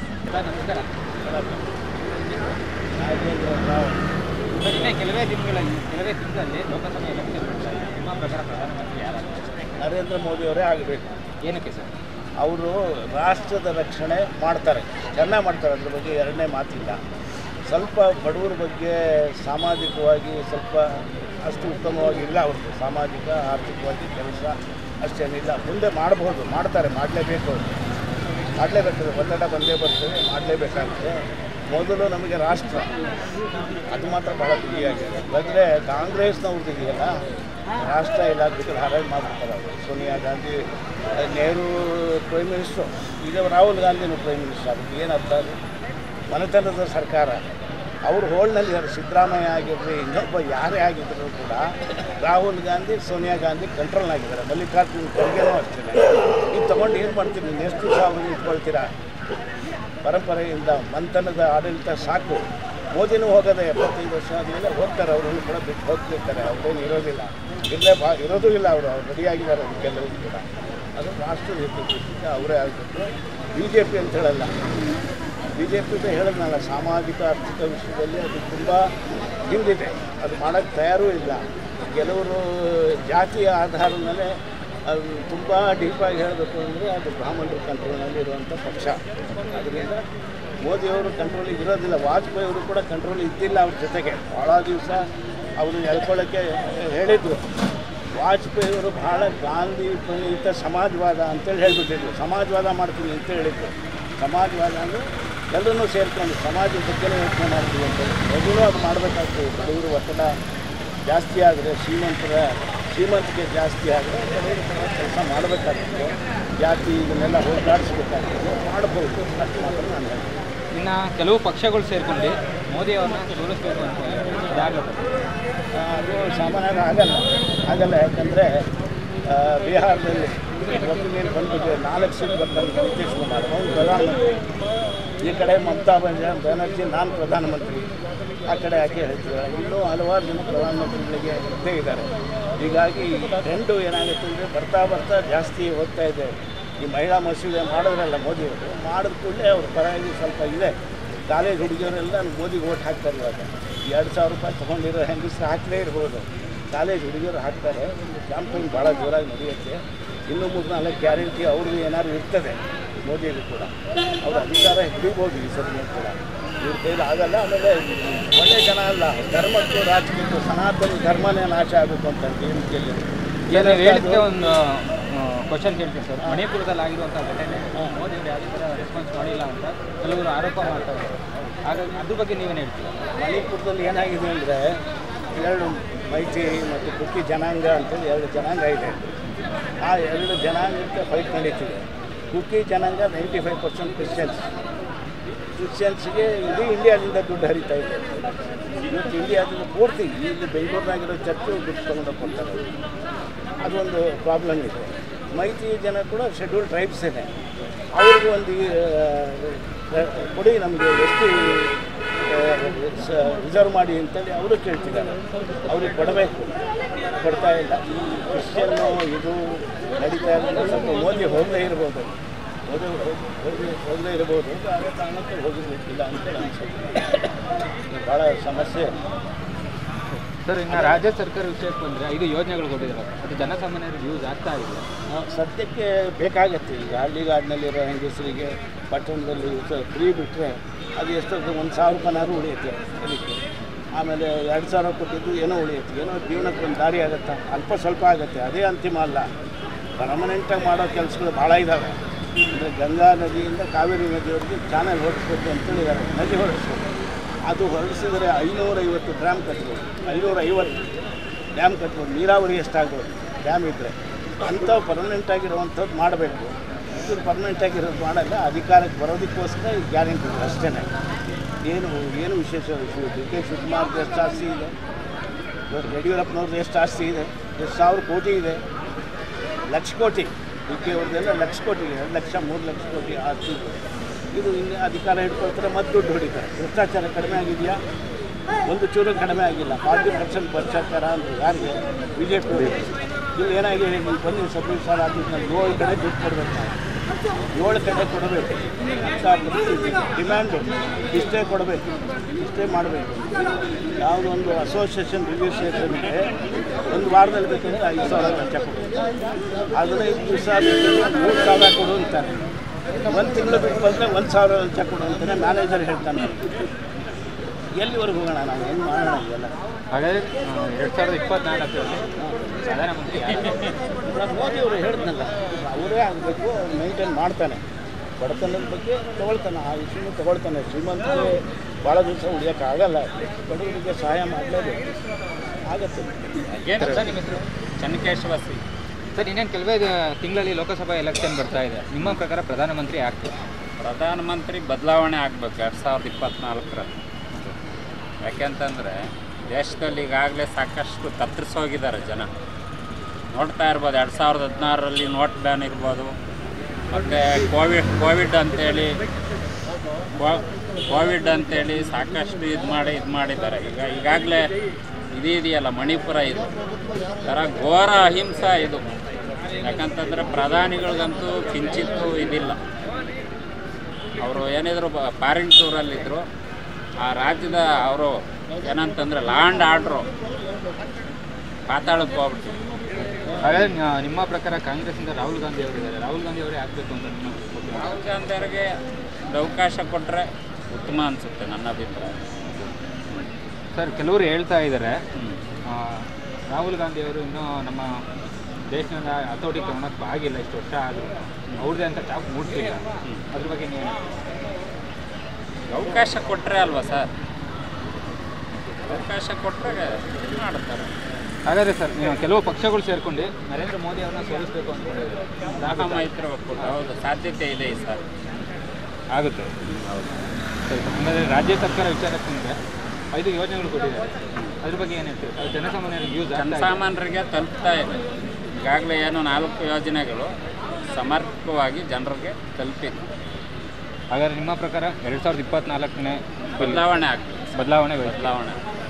ಕೆಲವೇ ತಿಂಗಳಲ್ಲಿ ಲೋಕಸಭೆ ಎಲೆಕ್ಷನ್ ನಿಮ್ಮ ಪ್ರಕಾರ ಪ್ರಧಾನಮಂತ್ರಿ ಯಾರಾಗಬೇಕು? ನರೇಂದ್ರ ಮೋದಿಯವರೇ ಆಗಬೇಕು. ಏನಕ್ಕೆ ಸರ್? ಅವರು ರಾಷ್ಟ್ರದ ರಕ್ಷಣೆ ಮಾಡ್ತಾರೆ, ಚೆನ್ನಾಗಿ ಮಾಡ್ತಾರೆ. ಅದ್ರ ಬಗ್ಗೆ ಎರಡನೇ ಮಾತಿಲ್ಲ. ಸ್ವಲ್ಪ ಬಡವರ ಬಗ್ಗೆ ಸಾಮಾಜಿಕವಾಗಿ ಸ್ವಲ್ಪ ಅಷ್ಟು ಉತ್ತಮವಾಗಿಲ್ಲ ಅವ್ರದ್ದು. ಸಾಮಾಜಿಕ ಆರ್ಥಿಕವಾಗಿ ಕೆಲಸ ಅಷ್ಟೇನಿಲ್ಲ. ಮುಂದೆ ಮಾಡ್ಬೋದು, ಮಾಡ್ತಾರೆ, ಮಾಡಲೇಬೇಕು. ಒತ್ತಡ ಬಂದೇ ಬರ್ತದೆ, ಮಾಡಲೇಬೇಕಾಗುತ್ತೆ. ಮೊದಲು ನಮಗೆ ರಾಷ್ಟ್ರ, ಅದು ಮಾತ್ರ ಭಾಳ ಬಿಗಿಯಾಗಿದೆ. ಅಂದರೆ ಕಾಂಗ್ರೆಸ್ನವ್ರದ್ದು ಇದೆಯಲ್ಲ, ರಾಷ್ಟ್ರ ಇಲ್ಲ ಅದಕ್ಕೆ ಹಾರಾಜು ಮಾಡ್ಬಿಡ್ತಾರೆ ಅವರು. ಸೋನಿಯಾ ಗಾಂಧಿ, ನೆಹರು ಪ್ರೈಮ್ ಮಿನಿಸ್ಟ್ರು, ಈಗ ರಾಹುಲ್ ಗಾಂಧಿನೂ ಪ್ರೈಮ್ ಮಿನಿಸ್ಟರ್. ಅದಕ್ಕೆ ಏನು ಅರ್ಥ? ಅದು ಮನೆತನದ ಸರ್ಕಾರ. ಅವರು ಹೋಲ್ನಲ್ಲಿದ್ದಾರೆ. ಸಿದ್ದರಾಮಯ್ಯ ಆಗಿರಲಿ, ಇನ್ನೊಬ್ಬ ಯಾರೇ ಆಗಿದ್ದರೂ ಕೂಡ ರಾಹುಲ್ ಗಾಂಧಿ, ಸೋನಿಯಾ ಗಾಂಧಿ ಕಂಟ್ರೋಲ್ನಾಗಿದ್ದಾರೆ. ಮಲ್ಲಿಕಾರ್ಜುನ್ ಖರ್ಗೆನೂ ಅಷ್ಟೇ. ಇದು ತೊಗೊಂಡು ಏನು ಮಾಡ್ತೀರಿ? ನೀವು ಎಷ್ಟು ದಿವಸ ಅವ್ರನ್ನ ಇಟ್ಕೊಳ್ತೀರಾ? ಪರಂಪರೆಯಿಂದ ಮಂಥನದ ಆಡಳಿತ ಸಾಕು. ಮೋದಿನೂ ಹೋಗೋದೆ 75 ವರ್ಷ ಆದಮೇಲೆ ಹೋಗ್ತಾರೆ. ಅವರನ್ನು ಕೂಡ ಬಿಟ್ಟು ಹೋಗ್ತಿರ್ತಾರೆ. ಅವ್ರೇನು ಇರೋದಿಲ್ಲ, ಇರೋದೂ ಇಲ್ಲ. ಅವರು ರೆಡಿಯಾಗಿದ್ದಾರೆ ಅದಕ್ಕೆಲ್ಲರೂ ಕೂಡ. ಅದು ರಾಷ್ಟ್ರ ನೇತೃತ್ವದಿಂದ ಅವರೇ ಆಗಬೇಕು. BJP ಅಂತ ಹೇಳಲ್ಲ. BJP ಹೇಳಿದ್ನಲ್ಲ, ಸಾಮಾಜಿಕ ಆರ್ಥಿಕ ವಿಷಯದಲ್ಲಿ ಅದು ತುಂಬ ಹಿಂದಿದೆ. ಅದು ಮಾಡೋಕ್ಕೆ ತಯಾರೂ ಇಲ್ಲ. ಕೆಲವರು ಜಾತಿಯ ಆಧಾರದ ಮೇಲೆ ಅದು ತುಂಬ ಡೀಪಾಗಿ ಹೇಳಬೇಕು ಅಂದರೆ ಅದು ಬ್ರಾಹ್ಮಣರ ಕಂಟ್ರೋಲ್ನಲ್ಲಿ ಇರುವಂಥ ಪಕ್ಷ. ಅದರಿಂದ ಮೋದಿಯವರು ಕಂಟ್ರೋಲಿಗೆ ಇರೋದಿಲ್ಲ. ವಾಜಪೇಯಿ ಅವರು ಕೂಡ ಕಂಟ್ರೋಲ್ ಇದ್ದಿಲ್ಲ ಅವ್ರ ಜೊತೆಗೆ. ಭಾಳ ದಿವಸ ಅವರು ಎಳ್ಕೊಳ್ಳೋಕ್ಕೆ ಹೇಳಿದರು. ವಾಜಪೇಯಿಯವರು ಭಾಳ ಗಾಂಧಿ ಪ್ರಣೀತ ಸಮಾಜವಾದ ಅಂತೇಳಿ ಹೇಳಿಬಿಟ್ಟಿದ್ರು. ಸಮಾಜವಾದ ಮಾಡ್ತೀನಿ ಅಂತ ಹೇಳಿದ್ರು. ಸಮಾಜವಾದ ಅಂದರೆ ಎಲ್ಲರೂ ಸೇರ್ಕೊಂಡು ಸಮಾಜದ ಬಗ್ಗೆನೇ ಯೋಚನೆ ಮಾಡ್ತೀವಿ ಅಂತ. ಮೊದಲು ಅದು ಮಾಡಬೇಕಾಗ್ತದೆ. ಬಡವರು ಒತ್ತಡ ಜಾಸ್ತಿ ಆದರೆ, ಶ್ರೀಮಂತಿಕೆ ಜಾಸ್ತಿ ಆದರೆ ಕೆಲಸ ಮಾಡಬೇಕಾಗ್ತದೆ. ಜಾತಿ ಇದನ್ನೆಲ್ಲ ಹೋಗ್ಲಾಡಿಸ್ಬೇಕಾಗ್ತದೆ. ಮಾಡ್ಬೋದು, ಅಷ್ಟು ಮಾತ್ರ ನಾನು ಹೇಳ್ತೀನಿ. ಇನ್ನು ಕೆಲವು ಪಕ್ಷಗಳು ಸೇರಿಕೊಂಡು ಮೋದಿಯವ್ರನ್ನ ಸೋಲಿಸಬೇಕು ಅಂತ ಅದು ಸಾಮಾನ್ಯವಾಗಿ ಆಗಲ್ಲ. ಯಾಕಂದರೆ ಬಿಹಾರದಲ್ಲಿ ಒಟ್ಟಿಗೆ ಬಂದ್ಬಿಟ್ಟು 4 ಸೀಟ್ ಬರ್ತಾರೆ. ನಿತೀಶ್ ಕುಮಾರ್ ಅವನು ಪ್ರಧಾನಮಂತ್ರಿ. ಈ ಕಡೆ ಮಮತಾ ಬ್ಯಾನರ್ಜಿ ನಾನು ಪ್ರಧಾನಮಂತ್ರಿ. ಆ ಕಡೆ ಯಾಕೆ ಹೇಳ್ತಿದ್ದಾರೆ. ಇನ್ನೂ ಹಲವಾರು ಜನ ಪ್ರಧಾನಮಂತ್ರಿಗಳಿಗೆ ಇದ್ದೇ ಇದ್ದಾರೆ. ಹೀಗಾಗಿ ಟ್ರೆಂಡು ಏನಾಗುತ್ತೆ ಅಂದರೆ ಬರ್ತಾ ಜಾಸ್ತಿ ಹೋಗ್ತಾ ಇದೆ. ಈ ಮಹಿಳಾ ಮಸೂದೆ ಮಾಡಿದ್ರಲ್ಲ ಮೋದಿಯವರು, ಮಾಡಿದ ಕೂಡಲೇ ಅವ್ರ ಪರವಾಗಿ ಸ್ವಲ್ಪ ಇದೆ. ಕಾಲೇಜ್ ಹುಡುಗಿಯವರೆಲ್ಲ ಮೋದಿಗೆ ಓಟ್ ಹಾಕ್ತಾರೆ. ಇವಾಗ 2,000 ರೂಪಾಯಿ ತೊಗೊಂಡಿರೋ ಹೆಂಗಸರು ಹಾಕದೇ ಇರ್ಬೋದು. ಕಾಲೇಜ್ ಹುಡುಗಿಯರು ಹಾಕ್ತಾರೆ. ಕ್ಯಾಂಪೇನ್ ಭಾಳ ಜೋರಾಗಿ ನಡೆಯುತ್ತೆ. ಇನ್ನೂ 3-4 ಗ್ಯಾರಂಟಿ ಅವ್ರದ್ದು ಏನಾದ್ರು ಇರ್ತದೆ. ಮೋದಿಗೂ ಕೂಡ ಅವರು ಅಧಿಕಾರ ಹಿಡಿಬೋದು ಈ ಸರಿ ಕೂಡ ಇವ್ರ ಕೈಲಿ ಆಗಲ್ಲ. ಆಮೇಲೆ ಒಳ್ಳೆ ಜನ ಅಲ್ಲ, ಧರ್ಮಕ್ಕೂ ರಾಜಕೀಯಕ್ಕೂ ಸನಾತನ ಧರ್ಮನೇ ನಾಶ ಆಗಬೇಕು ಅಂತ ಏನು ಹೇಳಿದ್ದೆ ಒಂದು ಕ್ವಶನ್ ಕೇಳ್ತೀನಿ ಸರ್. ಮಣಿಪುರದಲ್ಲಿ ಆಗಿರುವಂಥ ಘಟನೆ ಮೋದಿ ಅವರು ಯಾವುದೇ ಥರ ರೆಸ್ಪಾನ್ಸ್ ಮಾಡಿಲ್ಲ ಅಂತ ಕೆಲವರು ಆರೋಪ ಮಾಡ್ತಾ ಇದ್ದಾರೆ. ಹಾಗಾಗಿ ಅದ್ರ ಬಗ್ಗೆ ನೀವೇನು ಹೇಳ್ತೀರಾ? ಮಣಿಪುರದಲ್ಲಿ ಏನಾಗಿದೆ ಅಂದರೆ 2 ಮೈತಿ ಮತ್ತು ಕುಕ್ಕಿ ಜನಾಂಗ ಅಂತೇಳಿ 2 ಜನಾಂಗ ಇದೆ. ಆ 2 ಜನಾಂಗಕ್ಕೆ ಫೈಟ್ ನಡೀತಿದೆ. ಕುಕ್ಕಿ ಜನಾಂಗ 95% ಕ್ರಿಶ್ಚಿಯನ್ಸ್ಗೆ ಇಡೀ ಇಂಡಿಯಾದಿಂದ ದುಡ್ಡು ಹರಿತಾ ಇದೆ. ಇವತ್ತು ಇಂಡಿಯಾದಿಂದ ಪೂರ್ತಿ ಇಲ್ಲಿ ಬೆಂಗಳೂರಿನಾಗಿರೋ ಚರ್ಚು ದುಡ್ಡು ತೊಗೊಂಡು ಕೊಡ್ತಾರೆ. ಅದೊಂದು ಪ್ರಾಬ್ಲಮ್ ಇದೆ. ಮೈತಿ ಜನ ಕೂಡ ಶೆಡ್ಯೂಲ್ ಟ್ರೈಬ್ಸೇನೆ. ಅವ್ರಿಗೆ ಒಂದು ಕೊಡಿ, ನಮಗೆ ಎಷ್ಟು ರಿಸರ್ವ್ ಮಾಡಿ ಅಂತೇಳಿ ಅವರು ಕೇಳ್ತಿದ್ದಾರೆ. ಅವ್ರಿಗೆ ಕೊಡಬೇಕು, ಕೊಡ್ತಾ ಇಲ್ಲ. ಈ ಕ್ರಿಶ್ಚಿಯನ್ನು ಇದು ನಡೀತಾ ಇರೋದು ಸ್ವಲ್ಪ ಮೋದಿ ಹೋಗಲೇ ಇರ್ಬೋದು, ಹೋಗಲೇ ಇರ್ಬೋದು. ಅದೇ ಕಾರಣಕ್ಕೆ ಹೋಗಿರ್ಬೇಕಿಲ್ಲ ಅಂತೇಳಿ ಅನಿಸುತ್ತೆ. ಭಾಳ ಸಮಸ್ಯೆ ಸರ್. ಇನ್ನು ರಾಜ್ಯ ಸರ್ಕಾರ ವಿಷಯಕ್ಕೆ ಬಂದರೆ 5 ಯೋಜನೆಗಳು ಕೊಟ್ಟಿದ್ದಾರೆ, ಅದು ಜನಸಾಮಾನ್ಯರಿಗೆ ಯೂಸ್ ಆಗ್ತಾ ಇಲ್ಲ. ಸದ್ಯಕ್ಕೆ ಬೇಕಾಗತ್ತೆ. ಈಗ ಹಳ್ಳಿಗಾಡಿನಲ್ಲಿರೋ ಹೆಂಗಸರಿಗೆ ಪಟ್ಟಣದಲ್ಲಿ ಫ್ರೀ ಬಿಟ್ಟರೆ ಅದು ಎಷ್ಟೊಂದು 1,000 ರೂಪಾಯಿನಾದ್ರು ಉಳಿಯುತ್ತೆ ಅದಕ್ಕೆ. ಆಮೇಲೆ 2,000 ಕೊಟ್ಟಿದ್ದು ಏನೋ ಉಳಿಯುತ್ತೆ, ಏನೋ ಜೀವನಕ್ಕೆ ಒಂದು ದಾರಿ ಆಗುತ್ತೆ, ಅಲ್ಪ ಸ್ವಲ್ಪ ಆಗುತ್ತೆ. ಅದೇ ಅಂತಿಮ ಅಲ್ಲ, ಪರ್ಮನೆಂಟಾಗಿ ಮಾಡೋ ಕೆಲಸಗಳು ಭಾಳ ಇದ್ದಾವೆ. ಅಂದರೆ ಗಂಗಾ ನದಿಯಿಂದ ಕಾವೇರಿ ನದಿಯವರೆಗೆ ಚಾನಲ್ ಹೊರಡಿಸ್ಬೇಕು ಅಂತೇಳಿದ್ದಾರೆ. ನದಿ ಹೊರಡಿಸ್ಬೇಕು. ಅದು ಹೊರಡಿಸಿದರೆ 550 ಡ್ಯಾಮ್ ಕಟ್ಬೋದು, 550 ಡ್ಯಾಮ್ ಕಟ್ಬೋದು. ನೀರಾವರಿ ಎಷ್ಟಾಗ್ಬೋದು ಡ್ಯಾಮ್ ಇದ್ದರೆ. ಅಂಥವು ಪರ್ಮನೆಂಟಾಗಿರುವಂಥದ್ದು ಮಾಡಬೇಕು. ಇದು ಪರ್ಮನೆಂಟಾಗಿರೋದು ಮಾಡಲ್ಲ, ಅಧಿಕಾರಕ್ಕೆ ಬರೋದಕ್ಕೋಸ್ಕರ ಈ ಗ್ಯಾರಂಟಿ ಅಷ್ಟೇ. ಏನು ವಿಶೇಷ ವಿಷಯ. ಡಿ ಕೆ ಶಿವಕುಮಾರ್ದು ಎಷ್ಟು ಆಸ್ತಿ ಇದೆ, ಯಡಿಯೂರಪ್ಪನವ್ರದ್ದು ಎಷ್ಟು ಆಸ್ತಿ ಇದೆ, ಎಷ್ಟು 1,000 ಕೋಟಿ ಇದೆ, ಲಕ್ಷ ಕೋಟಿ. ಡಿ ಕೆ ಅವ್ರದ್ದೆಲ್ಲ ಲಕ್ಷ ಕೋಟಿ, 2 ಲಕ್ಷ 3 ಲಕ್ಷ ಕೋಟಿ ಆಸ್ತಿ ಇದೆ. ಇದು ಇನ್ನೇ ಅಧಿಕಾರ ಹಿಡ್ಕೊಳ್ತಾರೆ, ಮತ್ತು ದುಡ್ಡು ಹೊಡಿತಾರೆ. ಭ್ರಷ್ಟಾಚಾರ ಕಡಿಮೆ ಆಗಿದೆಯಾ? ಒಂದು ಚೂರು ಕಡಿಮೆ ಆಗಿಲ್ಲ. 40% ಭ್ರಷ್ಟಾಚಾರ ಅಂದರೆ ಯಾರಿಗೆ? BJP. ಇಲ್ಲಿ ಏನಾಗಿದೆ, ನೀವು ಬಂದು ಸಬ್ಮಿಟ್ ಸಾಲ ಆಗಿದ್ದಲ್ಲಿ 7 ಕಡೆ ದುಡ್ಡು ಕೊಡಬೇಕು. ನಾವು 7 ಕಡೆ ಕೊಡಬೇಕು ಅಂತ ಡಿಮ್ಯಾಂಡು. ಇಷ್ಟೇ ಕೊಡಬೇಕು, ಇಷ್ಟೇ ಮಾಡಬೇಕು. ಯಾವುದೊಂದು ಅಸೋಸಿಯೇಷನ್ ರಿಜಿಸ್ಟ್ರೇಷನ್ಗೆ 1 ವಾರದಲ್ಲಿ ಬೇಕಂದ್ರೆ 5,000 ಲಂಚ ಕೊಡಬೇಕು. 15 ದಿವಸ ಬೇಕಂದ್ರೆ 3,000 ಕೊಡು ಅಂತಾರೆ. 1 ತಿಂಗಳು ಬಿಟ್ಟು ಬಂದರೆ 1,000 ಲಂಚ ಕೊಡು ಅಂತಾನೆ ಮ್ಯಾನೇಜರ್ ಹೇಳ್ತಾನೆ. ಎಲ್ಲಿವರೆಗೂ ಹೋಗೋಣ ನಾವು, ಏನು ಮಾಡೋಣ ಇವೆಲ್ಲ? ಹಾಗಾದರೆ 2024ರಲ್ಲಿ ಪ್ರಧಾನಮಂತ್ರಿ ಮೋದಿ ಅವರು ಹೇಳಿದ್ನಲ್ಲ, ಅವರೇ ಆಗಬೇಕು, ಅವ್ರು ಮೇಂಟೈನ್ ಮಾಡ್ತಾನೆ. ಬಡತನದ ಬಗ್ಗೆ ತೊಗೊಳ್ತಾನೆ, ಆ ವಿಷಯನೂ ತೊಗೊಳ್ತಾನೆ. ಶ್ರೀಮಂತರಿಗೆ ಭಾಳ ದಿವಸ ಉಳಿಯೋಕ್ಕಾಗಲ್ಲ, ಬಡವರಿಗೆ ಸಹಾಯ ಮಾಡಲೇಬೇಕು, ಆಗತ್ತೆ. ಸರ್, ನಿಮ್ಮ ಹೆಸರು? ಚನ್ನಕೇಶವಾಸಿ. ಸರ್, ಇನ್ನೇನು ಕೆಲವೇ ತಿಂಗಳಲ್ಲಿ ಲೋಕಸಭಾ ಎಲೆಕ್ಷನ್ ಬರ್ತಾ ಇದೆ. ನಿಮ್ಮ ಪ್ರಕಾರ ಪ್ರಧಾನಮಂತ್ರಿ ಆಗ್ತದೆ? ಪ್ರಧಾನಮಂತ್ರಿ ಬದಲಾವಣೆ ಆಗಬೇಕು 2024ರಲ್ಲಿ. ಯಾಕೆಂತಂದರೆ ದೇಶದಲ್ಲಿ ಈಗಾಗಲೇ ಸಾಕಷ್ಟು ಕತ್ತರಿಸೋಗಿದ್ದಾರೆ ಜನ. ನೋಡ್ತಾ ಇರ್ಬೋದು, 2016ರಲ್ಲಿ ನೋಟ್ ಬ್ಯಾನ್ ಇರ್ಬೋದು, ಮತ್ತು ಕೋವಿಡ್ ಅಂತೇಳಿ ಸಾಕಷ್ಟು ಇದು ಮಾಡಿದ್ದಾರೆ. ಈಗಾಗಲೇ ಇದೆಯಲ್ಲ ಮಣಿಪುರ, ಇದು ಥರ ಘೋರ ಅಹಿಂಸಾ ಇದು. ಯಾಕಂತಂದರೆ ಪ್ರಧಾನಿಗಳಿಗಂತೂ ಕಿಂಚಿತ್ತೂ ಇದಿಲ್ಲ. ಅವರು ಏನಿದ್ರು ಫಾರಿನ್ ಟೂರಲ್ಲಿದ್ದರು, ಆ ರಾಜ್ಯದ ಅವರು ಏನಂತಂದರೆ ಲ್ಯಾಂಡ್ ಆರ್ಡ್ರು ಪಾತಾಳಕ್ಕೆ ಹೋಗ್ಬಿಟ್ಟು. ಹಾಗಾದರೆ ನಿಮ್ಮ ಪ್ರಕಾರ ಕಾಂಗ್ರೆಸ್ಸಿಂದ ರಾಹುಲ್ ಗಾಂಧಿ ಅವರಿದ್ದಾರೆ, ರಾಹುಲ್ ಗಾಂಧಿ ಅವರೇ ಆಗಬೇಕು ಅಂತ ರಾಹುಲ್ ಗಾಂಧಿ ಅವರಿಗೆ ಅವಕಾಶ ಕೊಟ್ಟರೆ ಉತ್ತಮ ಅನಿಸುತ್ತೆ ನನ್ನ ಅಭಿಪ್ರಾಯ. ಸರ್, ಕೆಲವರು ಹೇಳ್ತಾ ಇದ್ದಾರೆ ರಾಹುಲ್ ಗಾಂಧಿ ಅವರು ಇನ್ನೂ ನಮ್ಮ ದೇಶದಿಂದ ಹತೋಟಿ ತಗೊಳಕ್ಕೆ ಆಗಿಲ್ಲ, ಇಷ್ಟು ವರ್ಷ ಆದರೂ ಅವ್ರದ್ದೇ ಅಂತ ಚಾಪ್ ಮೂಡ್ತಿಲ್ಲ. ಅದ್ರ ಬಗ್ಗೆ ನೀವು ಅವಕಾಶ ಕೊಟ್ಟರೆ ಅಲ್ವಾ ಸರ್, ಅವಕಾಶ ಕೊಟ್ಟರೆ ಮಾಡ್ತಾರೆ. ಹಾಗಾದರೆ ಸರ್, ನೀವು ಕೆಲವು ಪಕ್ಷಗಳು ಸೇರ್ಕೊಂಡು ನರೇಂದ್ರ ಮೋದಿ ಅವ್ರನ್ನ ಸೋಲಿಸಬೇಕು ಅಂದ್ಕೊಂಡಿದ್ದಾರೆ. ಮೈತ್ರಿ ಒಕ್ಕೂಟ, ಹೌದು, ಸಾಧ್ಯತೆ ಇದೆ ಈ ಸರ್, ಆಗುತ್ತೆ. ಹೌದು ಸರಿ. ಹಾಗಾದರೆ ರಾಜ್ಯ ಸರ್ಕಾರ ವಿಚಾರಕ್ಕೆ ಬಂದರೆ 5 ಯೋಜನೆಗಳು ಕೊಟ್ಟಿದ್ದಾರೆ, ಅದ್ರ ಬಗ್ಗೆ ಏನು ಹೇಳ್ತೀವಿ? ಅದು ಜನಸಾಮಾನ್ಯರಿಗೆ ಯೂಸ್, ಜನಸಾಮಾನ್ಯರಿಗೆ ತಲುಪ್ತಾ ಇದೆ. ಈಗಾಗಲೇ ಏನು 4 ಯೋಜನೆಗಳು ಸಮರ್ಪಕವಾಗಿ ಜನರಿಗೆ ತಲುಪಿದೆ. ಹಾಗಾದರೆ ನಿಮ್ಮ ಪ್ರಕಾರ 2024ನೇ ಬದಲಾವಣೆ ಆಗ್ತದೆ. ಬದಲಾವಣೆ